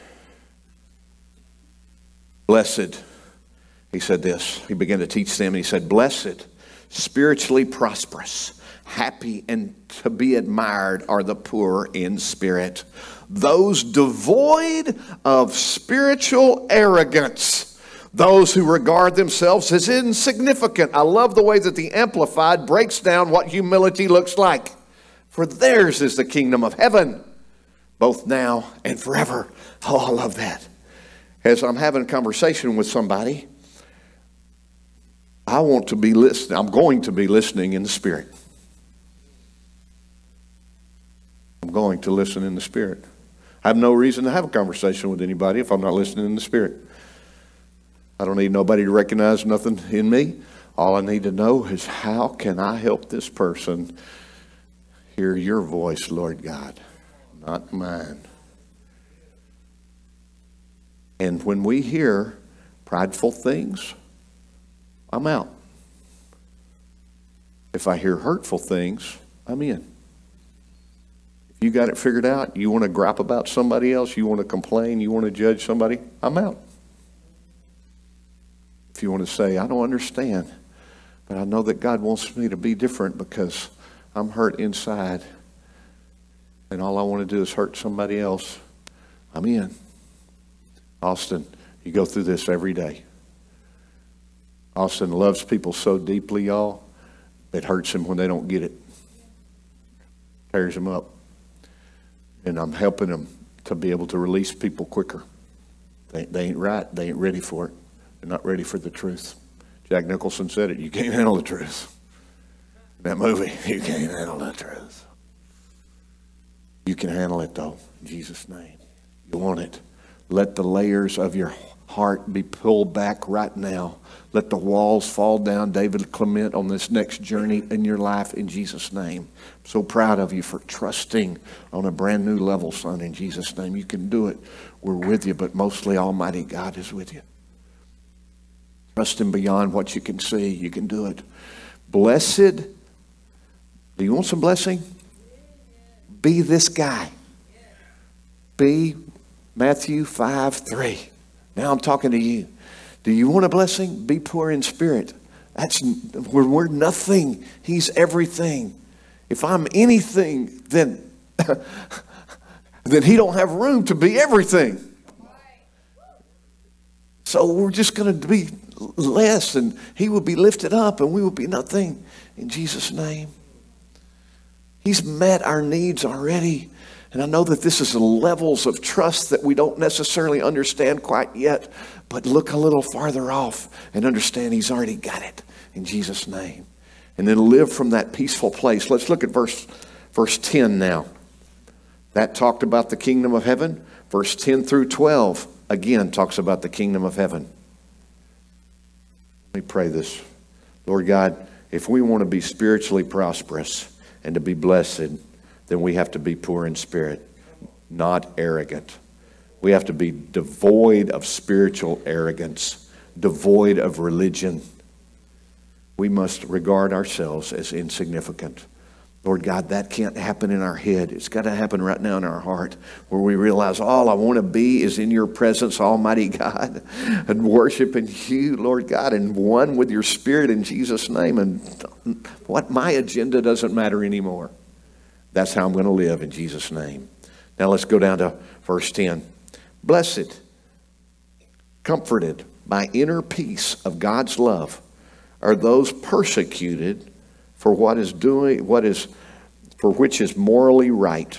Blessed, he said this. He began to teach them and he said, blessed, spiritually prosperous, happy and to be admired are the poor in spirit, those devoid of spiritual arrogance, those who regard themselves as insignificant. I love the way that the Amplified breaks down what humility looks like. For theirs is the kingdom of heaven, both now and forever. Oh, I love that. As I'm having a conversation with somebody, I want to be listening. I'm going to be listening in the Spirit. I'm going to listen in the Spirit. I have no reason to have a conversation with anybody if I'm not listening in the Spirit. I don't need nobody to recognize nothing in me. All I need to know is, how can I help this person hear your voice, Lord God, not mine? And when we hear prideful things, I'm out. If I hear hurtful things, I'm in. If you got it figured out, you want to gripe about somebody else, you want to complain, you want to judge somebody, I'm out. If you want to say, I don't understand, but I know that God wants me to be different because I'm hurt inside and all I want to do is hurt somebody else, I'm in. Austin, you go through this every day. Austin loves people so deeply, y'all, it hurts him when they don't get it. Tears him up. And I'm helping him to be able to release people quicker. They ain't right. They ain't ready for it. They're not ready for the truth. Jack Nicholson said it. You can't handle the truth. That movie, you can't handle the truth. You can handle it, though, in Jesus' name. You want it. Let the layers of your heart be pulled back right now. Let the walls fall down, David Clement, on this next journey in your life in Jesus' name. I'm so proud of you for trusting on a brand new level, son, in Jesus' name. You can do it. We're with you, but mostly Almighty God is with you. Trust Him beyond what you can see. You can do it. Blessed. Do you want some blessing? Be this guy. Be Matthew 5:3. Now I'm talking to you. Do you want a blessing? Be poor in spirit. We're nothing. He's everything. If I'm anything, then He don't have room to be everything. So we're just going to be less, and He will be lifted up, and we will be nothing. In Jesus' name. He's met our needs already. And I know that this is levels of trust that we don't necessarily understand quite yet. But look a little farther off and understand He's already got it. In Jesus' name. And then live from that peaceful place. Let's look at verse 10 now. That talked about the kingdom of heaven. Verse 10 through 12 again talks about the kingdom of heaven. Let me pray this. Lord God, if we want to be spiritually prosperous and to be blessed, then we have to be poor in spirit, not arrogant. We have to be devoid of spiritual arrogance, devoid of religion. We must regard ourselves as insignificant. Lord God, that can't happen in our head. It's got to happen right now in our heart, where we realize all I want to be is in your presence, Almighty God, and worshiping you, Lord God, and one with your Spirit in Jesus' name. And what my agenda doesn't matter anymore. That's how I'm going to live in Jesus' name. Now let's go down to verse 10. Blessed, comforted by inner peace of God's love, are those persecuted for which is morally right.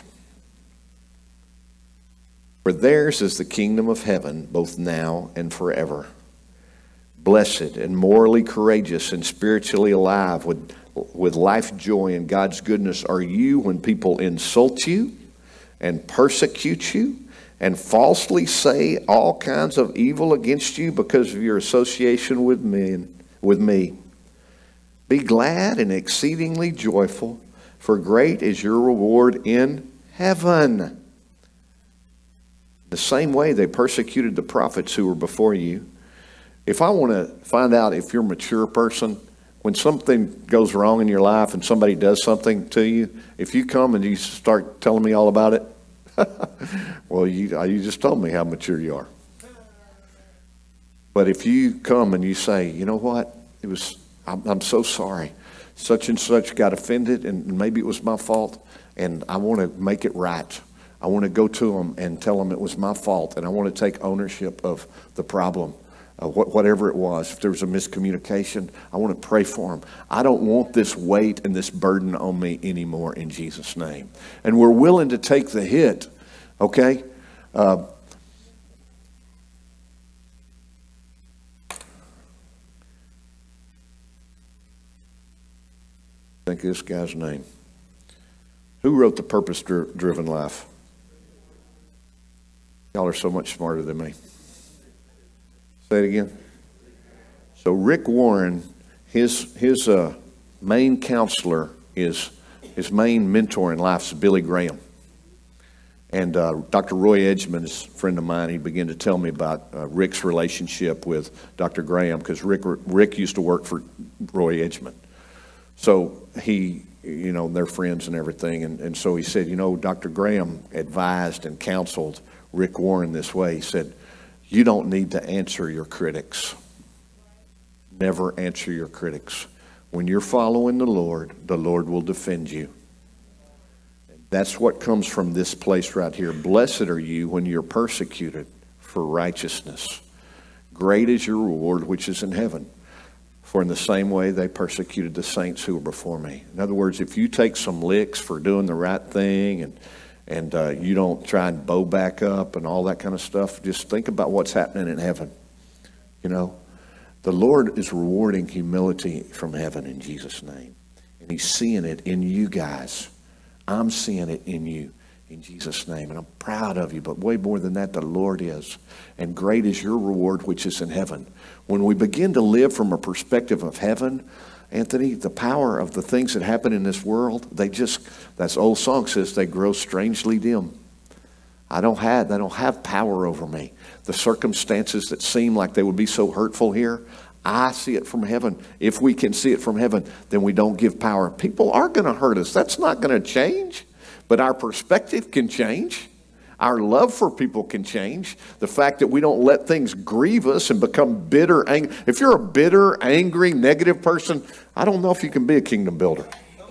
For theirs is the kingdom of heaven, both now and forever. Blessed and morally courageous and spiritually alive with life joy and God's goodness are you when people insult you and persecute you and falsely say all kinds of evil against you because of your association with me. Be glad and exceedingly joyful, for great is your reward in heaven. The same way they persecuted the prophets who were before you. If I want to find out if you're a mature person, when something goes wrong in your life and somebody does something to you, if you come and you start telling me all about it, well, you just told me how mature you are. But if you come and you say, you know what, I'm so sorry, such and such got offended, and maybe it was my fault, and I want to make it right. I want to go to them and tell them it was my fault, and I want to take ownership of the problem. Whatever it was, if there was a miscommunication, I want to pray for them. I don't want this weight and this burden on me anymore in Jesus' name. And we're willing to take the hit, okay? Think of this guy's name. Who wrote The Purpose-Driven Life? Y'all are so much smarter than me. Say it again. So Rick Warren, his main counselor is, his main mentor in life is Billy Graham. And Dr. Roy Edgman is a friend of mine. He began to tell me about Rick's relationship with Dr. Graham, because Rick used to work for Roy Edgman. So he, you know, they're friends and everything. And so he said, you know, Dr. Graham advised and counseled Rick Warren this way. He said, you don't need to answer your critics. Never answer your critics. When you're following the Lord will defend you. That's what comes from this place right here. Blessed are you when you're persecuted for righteousness. Great is your reward which is in heaven. For in the same way they persecuted the saints who were before me. In other words, if you take some licks for doing the right thing and you don't try and bow back up and all that kind of stuff, just think about what's happening in heaven. You know, the Lord is rewarding humility from heaven in Jesus' name. And he's seeing it in you guys. I'm seeing it in you in Jesus' name. And I'm proud of you, but way more than that, the Lord is. And great is your reward which is in heaven. When we begin to live from a perspective of heaven, Anthony, the power of the things that happen in this world, that old song says, they grow strangely dim. They don't have power over me. The circumstances that seem like they would be so hurtful here, I see it from heaven. If we can see it from heaven, then we don't give power. People are going to hurt us. That's not going to change. But our perspective can change. Our love for people can change. The fact that we don't let things grieve us and become bitter, angry. If you're a bitter, angry, negative person, I don't know if you can be a kingdom builder.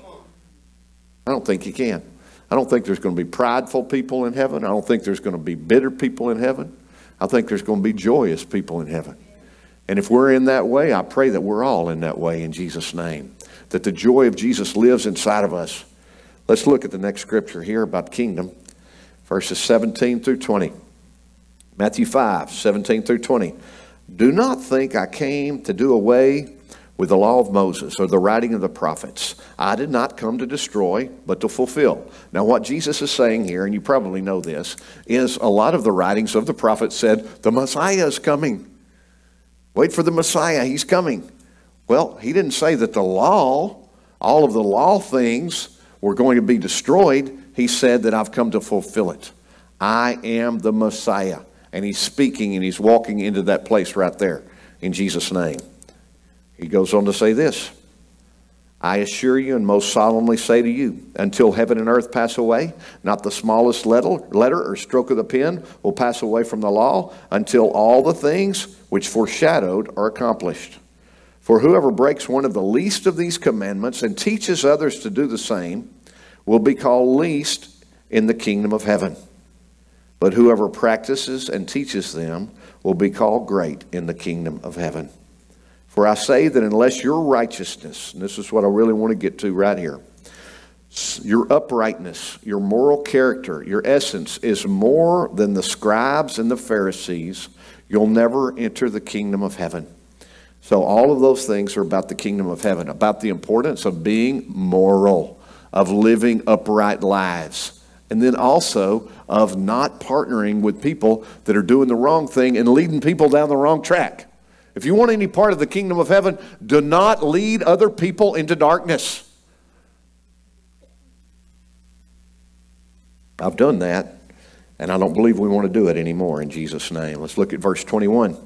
I don't think you can. I don't think there's going to be prideful people in heaven. I don't think there's going to be bitter people in heaven. I think there's going to be joyous people in heaven. And if we're in that way, I pray that we're all in that way in Jesus' name. That the joy of Jesus lives inside of us. Let's look at the next scripture here about kingdom. Verses 17 through 20. Matthew 5, 17 through 20. Do not think I came to do away with the law of Moses or the writing of the prophets. I did not come to destroy, but to fulfill. Now what Jesus is saying here, and you probably know this, is a lot of the writings of the prophets said, the Messiah is coming. Wait for the Messiah, he's coming. Well, he didn't say that the law, all of the law things were going to be destroyed. He said that I've come to fulfill it. I am the Messiah. And he's speaking and he's walking into that place right there in Jesus' name. He goes on to say this. I assure you and most solemnly say to you, until heaven and earth pass away, not the smallest letter or stroke of the pen will pass away from the law until all the things which foreshadowed are accomplished. For whoever breaks one of the least of these commandments and teaches others to do the same will be called least in the kingdom of heaven. But whoever practices and teaches them will be called great in the kingdom of heaven. For I say that unless your righteousness, and this is what I really want to get to right here, your uprightness, your moral character, your essence is more than the scribes and the Pharisees, you'll never enter the kingdom of heaven. So all of those things are about the kingdom of heaven, about the importance of being moral, of living upright lives, and then also of not partnering with people that are doing the wrong thing and leading people down the wrong track. If you want any part of the kingdom of heaven, do not lead other people into darkness. I've done that, and I don't believe we want to do it anymore in Jesus' name. Let's look at verse 21.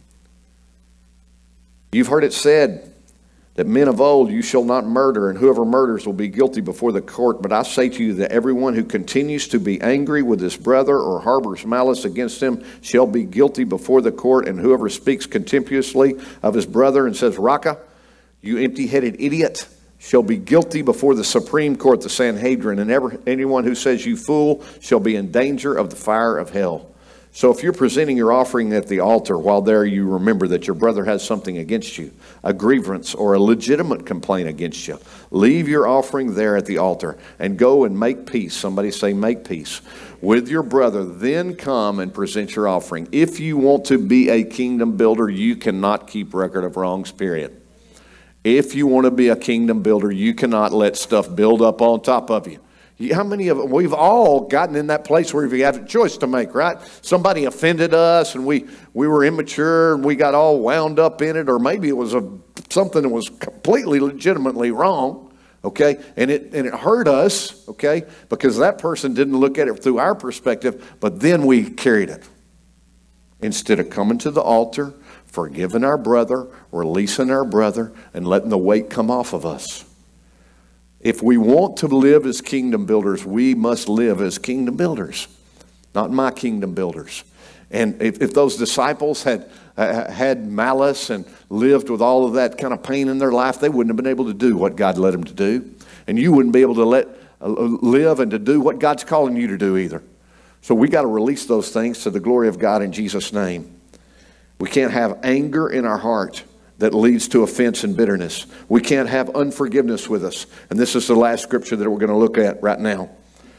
You've heard it said that men of old, you shall not murder, and whoever murders will be guilty before the court. But I say to you that everyone who continues to be angry with his brother or harbors malice against him shall be guilty before the court. And whoever speaks contemptuously of his brother and says, Raka, you empty-headed idiot, shall be guilty before the Supreme Court, the Sanhedrin. And anyone who says, you fool, shall be in danger of the fire of hell. So if you're presenting your offering at the altar, while there you remember that your brother has something against you, a grievance or a legitimate complaint against you, leave your offering there at the altar and go and make peace. Somebody say make peace with your brother. Then come and present your offering. If you want to be a kingdom builder, you cannot keep record of wrongs, period. If you want to be a kingdom builder, you cannot let stuff build up on top of you. How many of them, we've all gotten in that place where we have a choice to make, right? Somebody offended us and we were immature and we got all wound up in it, or maybe it was something that was completely legitimately wrong, okay? And it hurt us, okay? Because that person didn't look at it through our perspective, but then we carried it. Instead of coming to the altar, forgiving our brother, releasing our brother, and letting the weight come off of us. If we want to live as kingdom builders, we must live as kingdom builders, not my kingdom builders. And if those disciples had malice and lived with all of that kind of pain in their life, they wouldn't have been able to do what God led them to do. And you wouldn't be able to live and to do what God's calling you to do either. So we got to release those things to the glory of God in Jesus' name. We can't have anger in our heart that leads to offense and bitterness. We can't have unforgiveness with us. And this is the last scripture that we're going to look at right now.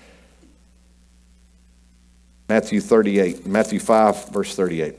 Matthew 5, verse 38.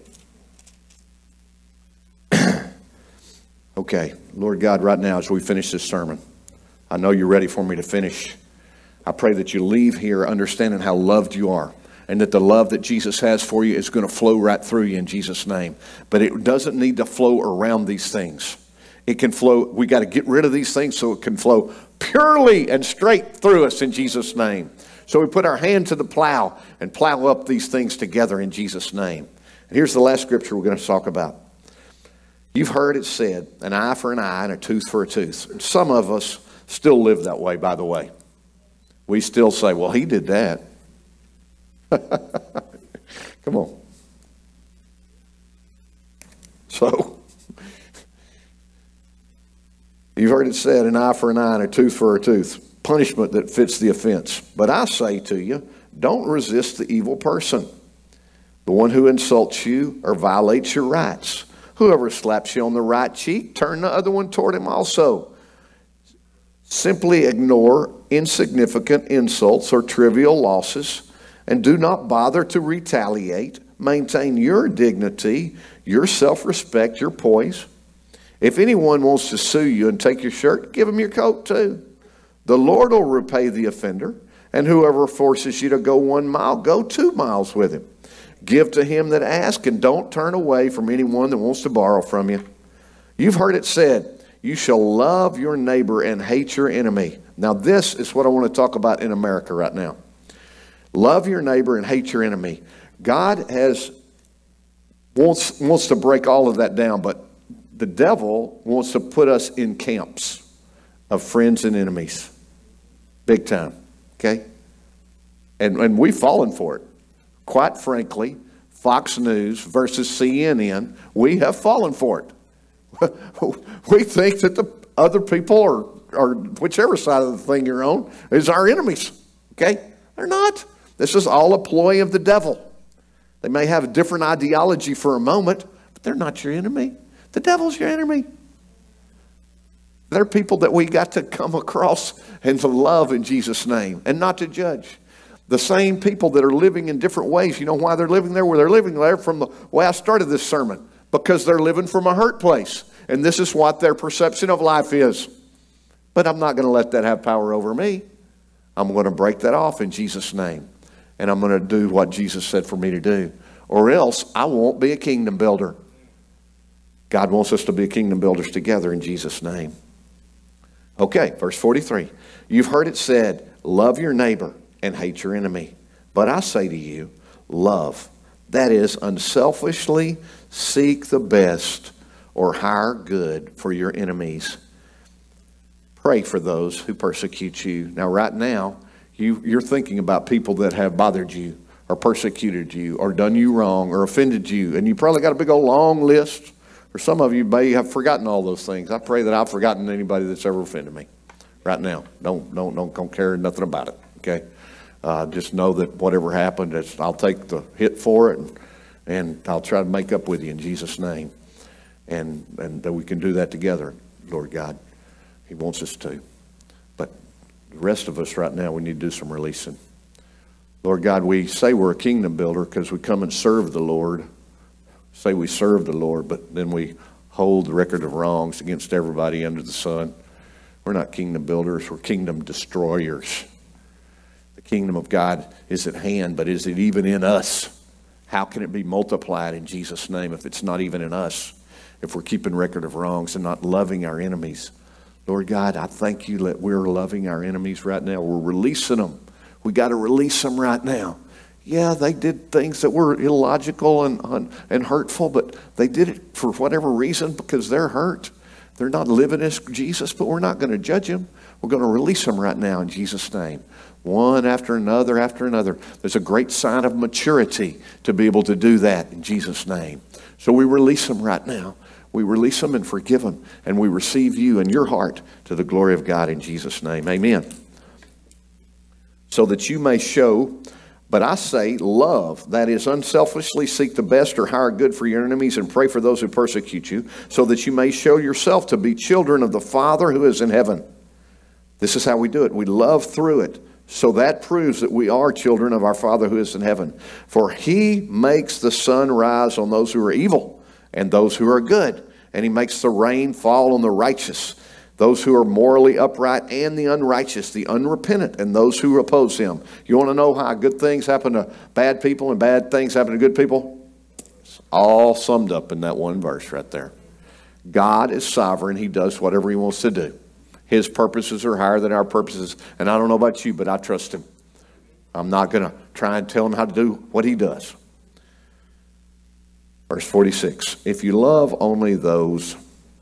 Okay, Lord God, right now as we finish this sermon, I know you're ready for me to finish. I pray that you leave here understanding how loved you are, and that the love that Jesus has for you is going to flow right through you in Jesus' name. But it doesn't need to flow around these things. It can flow, we got to get rid of these things so it can flow purely and straight through us in Jesus' name. So we put our hand to the plow and plow up these things together in Jesus' name. And here's the last scripture we're going to talk about. You've heard it said, an eye for an eye and a tooth for a tooth. And some of us still live that way, by the way. We still say, well, he did that. Come on. So, you've heard it said, an eye for an eye and a tooth for a tooth. Punishment that fits the offense. But I say to you, don't resist the evil person, the one who insults you or violates your rights. Whoever slaps you on the right cheek, turn the other one toward him also. Simply ignore insignificant insults or trivial losses, and do not bother to retaliate. Maintain your dignity, your self-respect, your poise. If anyone wants to sue you and take your shirt, give him your coat too. The Lord will repay the offender, and whoever forces you to go 1 mile, go 2 miles with him. Give to him that asks, and don't turn away from anyone that wants to borrow from you. You've heard it said, you shall love your neighbor and hate your enemy. Now this is what I want to talk about in America right now. Love your neighbor and hate your enemy. God wants to break all of that down, but the devil wants to put us in camps of friends and enemies. Big time. Okay? And we've fallen for it. Quite frankly, Fox News versus CNN, we have fallen for it. We think that the other people or whichever side of the thing you're on is our enemies. Okay? They're not. This is all a ploy of the devil. They may have a different ideology for a moment, but they're not your enemy. The devil's your enemy. They're people that we got to come across and to love in Jesus' name and not to judge. The same people that are living in different ways. You know why they're living there where they're living there? From the way I started this sermon. Because they're living from a hurt place. And this is what their perception of life is. But I'm not going to let that have power over me. I'm going to break that off in Jesus' name. And I'm going to do what Jesus said for me to do. Or else I won't be a kingdom builder. God wants us to be kingdom builders together in Jesus' name. Okay, verse 43. You've heard it said, love your neighbor and hate your enemy. But I say to you, love. That is, unselfishly seek the best or hire good for your enemies. Pray for those who persecute you. Now, right now, you're thinking about people that have bothered you or persecuted you or done you wrong or offended you. And you probably got a big old long list. Or some of you may have forgotten all those things. I pray that I've forgotten anybody that's ever offended me right now. Don't care nothing about it, okay? Just know that whatever happened, I'll take the hit for it, and I'll try to make up with you in Jesus' name. And that we can do that together, Lord God. He wants us to. But the rest of us right now, we need to do some releasing. Lord God, we say we're a kingdom builder because we come and serve the Lord. Say we serve the Lord, but then we hold the record of wrongs against everybody under the sun. We're not kingdom builders, we're kingdom destroyers. The kingdom of God is at hand, but is it even in us? How can it be multiplied in Jesus' name if it's not even in us? If we're keeping record of wrongs and not loving our enemies. Lord God, I thank you that we're loving our enemies right now. We're releasing them. We got to release them right now. Yeah, they did things that were illogical and hurtful, but they did it for whatever reason because they're hurt. They're not living as Jesus, but we're not going to judge them. We're going to release them right now in Jesus' name. One after another after another. There's a great sign of maturity to be able to do that in Jesus' name. So we release them right now. We release them and forgive them, and we receive you and your heart to the glory of God in Jesus' name. Amen. So that you may show, but I say love, that is unselfishly seek the best or higher good for your enemies and pray for those who persecute you, so that you may show yourself to be children of the Father who is in heaven. This is how we do it. We love through it. So that proves that we are children of our Father who is in heaven. For he makes the sun rise on those who are evil and those who are good. And he makes the rain fall on the righteous, those who are morally upright and the unrighteous, the unrepentant, and those who oppose him. You want to know how good things happen to bad people and bad things happen to good people? It's all summed up in that one verse right there. God is sovereign. He does whatever he wants to do. His purposes are higher than our purposes. And I don't know about you, but I trust him. I'm not going to try and tell him how to do what he does. Verse 46, if you love only those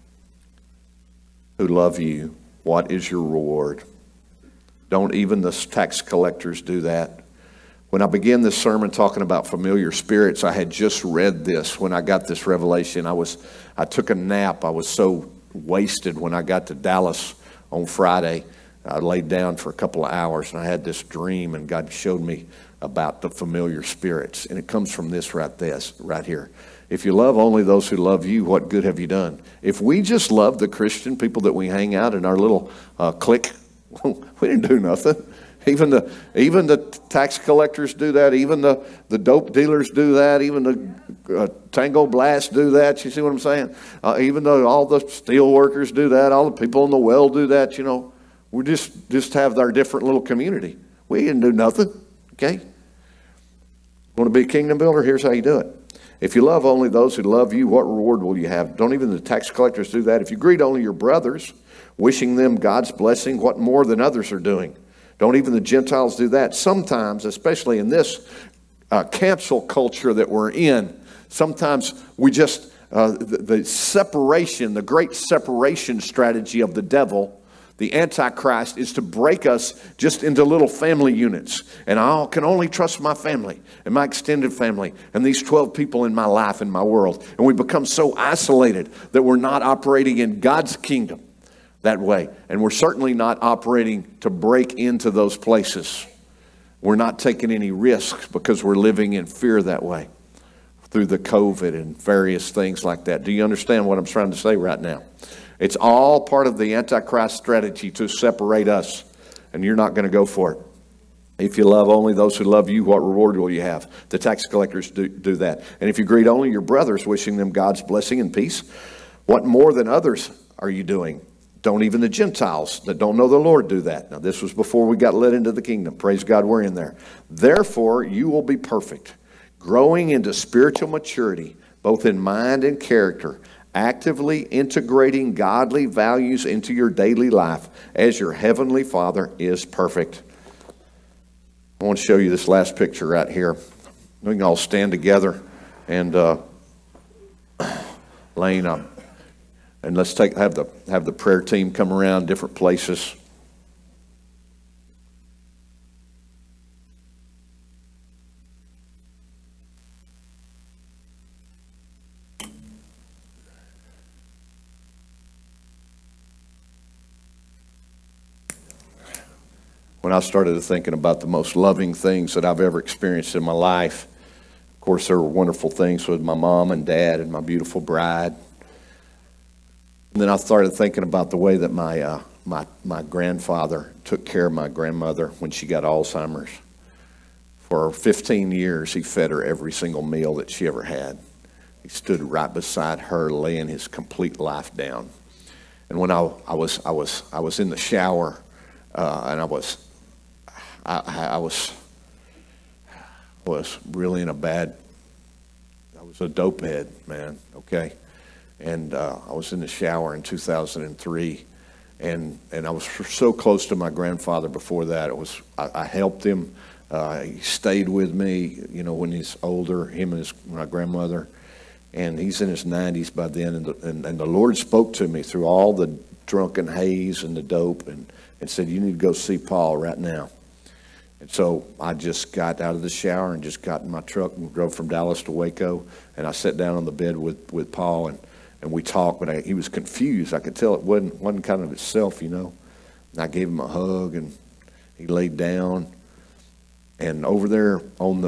who love you, what is your reward? Don't even the tax collectors do that? When I began this sermon talking about familiar spirits, I had just read this when I got this revelation. I took a nap. I was so wasted when I got to Dallas on Friday. I laid down for a couple of hours and I had this dream, and God showed me about the familiar spirits. And it comes from this right here. If you love only those who love you, what good have you done? If we just love the Christian people that we hang out in our little clique, we didn't do nothing. Even the tax collectors do that. Even the dope dealers do that. Even the Tango Blast do that. You see what I'm saying? Even though all the steel workers do that. All the people in the well do that. You know, we just have our different little community. We didn't do nothing. Okay? Want to be a kingdom builder? Here's how you do it. If you love only those who love you, what reward will you have? Don't even the tax collectors do that. If you greet only your brothers, wishing them God's blessing, what more than others are doing? Don't even the Gentiles do that? Sometimes, especially in this cancel culture that we're in, sometimes we just, the separation, the great separation strategy of the devil, the Antichrist, is to break us just into little family units. And I can only trust my family and my extended family and these 12 people in my life, in my world. And we become so isolated that we're not operating in God's kingdom that way. And we're certainly not operating to break into those places. We're not taking any risks because we're living in fear that way through the COVID and various things like that. Do you understand what I'm trying to say right now? It's all part of the Antichrist strategy to separate us, and you're not going to go for it. If you love only those who love you, what reward will you have? The tax collectors do that. And if you greet only your brothers, wishing them God's blessing and peace, what more than others are you doing? Don't even the Gentiles that don't know the Lord do that. Now, this was before we got led into the kingdom. Praise God, we're in there. Therefore, you will be perfect, growing into spiritual maturity, both in mind and character, actively integrating godly values into your daily life as your heavenly Father is perfect. I want to show you this last picture right here. We can all stand together and Lane, and let's have the prayer team come around different places. When I started thinking about the most loving things that I've ever experienced in my life, of course, there were wonderful things with my mom and dad and my beautiful bride. And then I started thinking about the way that my grandfather took care of my grandmother when she got Alzheimer's. For 15 years, he fed her every single meal that she ever had. He stood right beside her, laying his complete life down. And when I was in the shower, and I was really in a bad, I was a dope head, man, okay? And I was in the shower in 2003, and I was so close to my grandfather before that. I helped him. He stayed with me, you know, when he's older, him and my grandmother. And he's in his 90s by then, and the Lord spoke to me through all the drunken haze and the dope, and said, you need to go see Paul right now. And so I just got out of the shower and just got in my truck and drove from Dallas to Waco, and I sat down on the bed with Paul, and we talked, but he was confused. I could tell it wasn't kind of itself, you know. And I gave him a hug, and he laid down, and over there on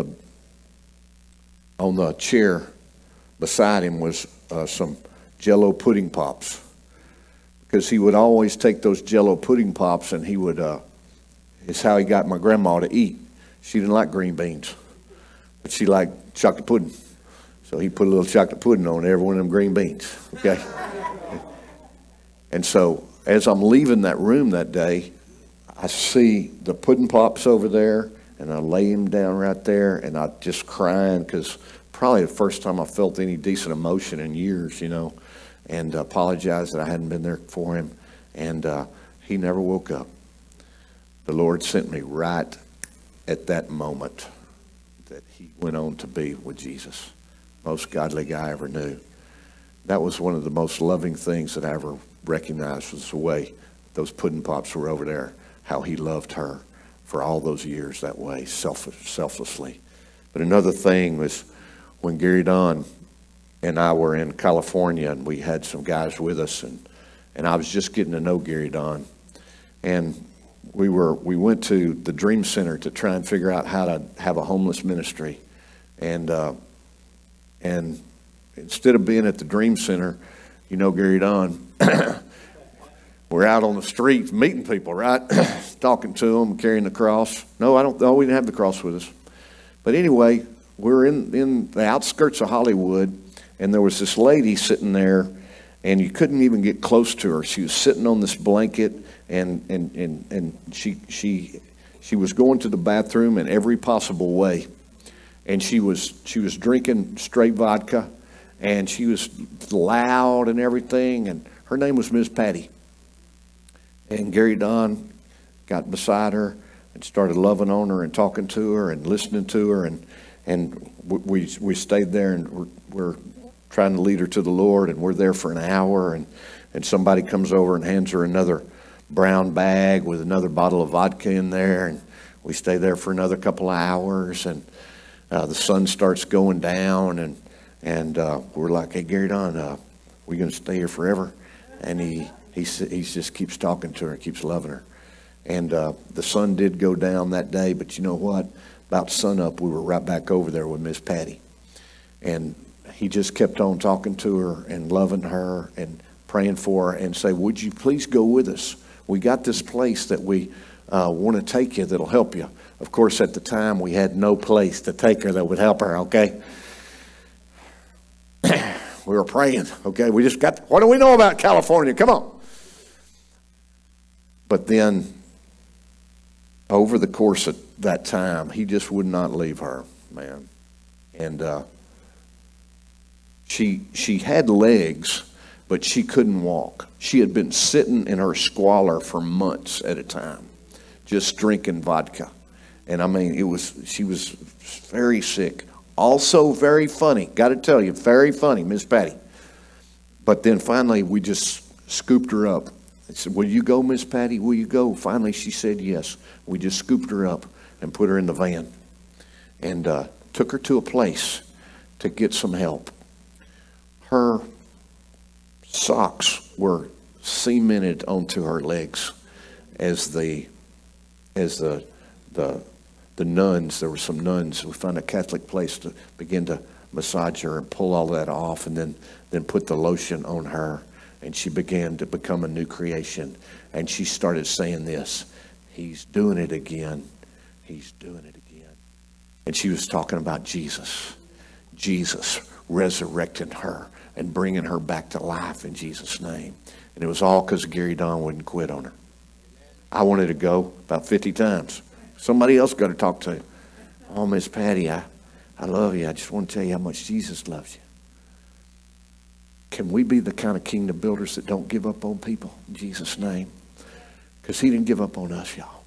the chair beside him was some Jell-O pudding pops, because he would always take those Jell-O pudding pops, and he would, it's how he got my grandma to eat. She didn't like green beans, but she liked chocolate pudding. So he put a little chocolate pudding on every one of them green beans, okay? And so as I'm leaving that room that day, I see the pudding pops over there, and I lay him down right there, and I just crying, because probably the first time I felt any decent emotion in years, you know, and apologized that I hadn't been there for him. And he never woke up. The Lord sent me right at that moment that he went on to be with Jesus. Most godly guy I ever knew. That was one of the most loving things that I ever recognized, was the way those pudding pops were over there, how he loved her for all those years that way, selflessly. But another thing was when Gary Don and I were in California, and we had some guys with us, and I was just getting to know Gary Don. And we went to the Dream Center to try and figure out how to have a homeless ministry. And instead of being at the Dream Center, you know, Gary Don, we're out on the streets meeting people, right? Talking to them, carrying the cross. No, we didn't have the cross with us. But anyway, we're in the outskirts of Hollywood, and there was this lady sitting there, and you couldn't even get close to her. She was sitting on this blanket, and she was going to the bathroom in every possible way. And she was drinking straight vodka, and she was loud and everything, and her name was Miss Patty. And Gary Don got beside her and started loving on her and talking to her and listening to her, and we stayed there, and we're trying to lead her to the Lord, and we're there for an hour, and somebody comes over and hands her another brown bag with another bottle of vodka in there, and we stay there for another couple of hours, and the sun starts going down, and we're like, hey, Gary Don, we going to stay here forever? And he just keeps talking to her, keeps loving her. And the sun did go down that day, but you know what? About sunup, we were right back over there with Miss Patty. And he just kept on talking to her and loving her and praying for her, and say, would you please go with us? We got this place that we want to take you that'll help you. Of course, at the time, we had no place to take her that would help her, okay? We were praying, okay? We just got, what do we know about California? Come on. But then, over the course of that time, he just would not leave her, man. And she had legs, but she couldn't walk. She had been sitting in her squalor for months at a time, just drinking vodka. And I mean, she was very sick. Also very funny. Got to tell you, very funny, Miss Patty. But then finally, we just scooped her up. I said, will you go, Miss Patty? Will you go? Finally, she said yes. We just scooped her up and put her in the van and took her to a place to get some help. Her socks were cemented onto her legs as the nuns, there were some nuns, we found a Catholic place to begin to massage her and pull all that off, and then put the lotion on her, and she began to become a new creation. And she started saying this, he's doing it again, he's doing it again. And she was talking about Jesus resurrecting her and bringing her back to life in Jesus' name. And it was all because Gary Don wouldn't quit on her. I wanted to go about 50 times. Somebody else got to talk to. Oh, Miss Patty, I love you. I just want to tell you how much Jesus loves you. Can we be the kind of kingdom builders that don't give up on people in Jesus' name? Because he didn't give up on us, y'all.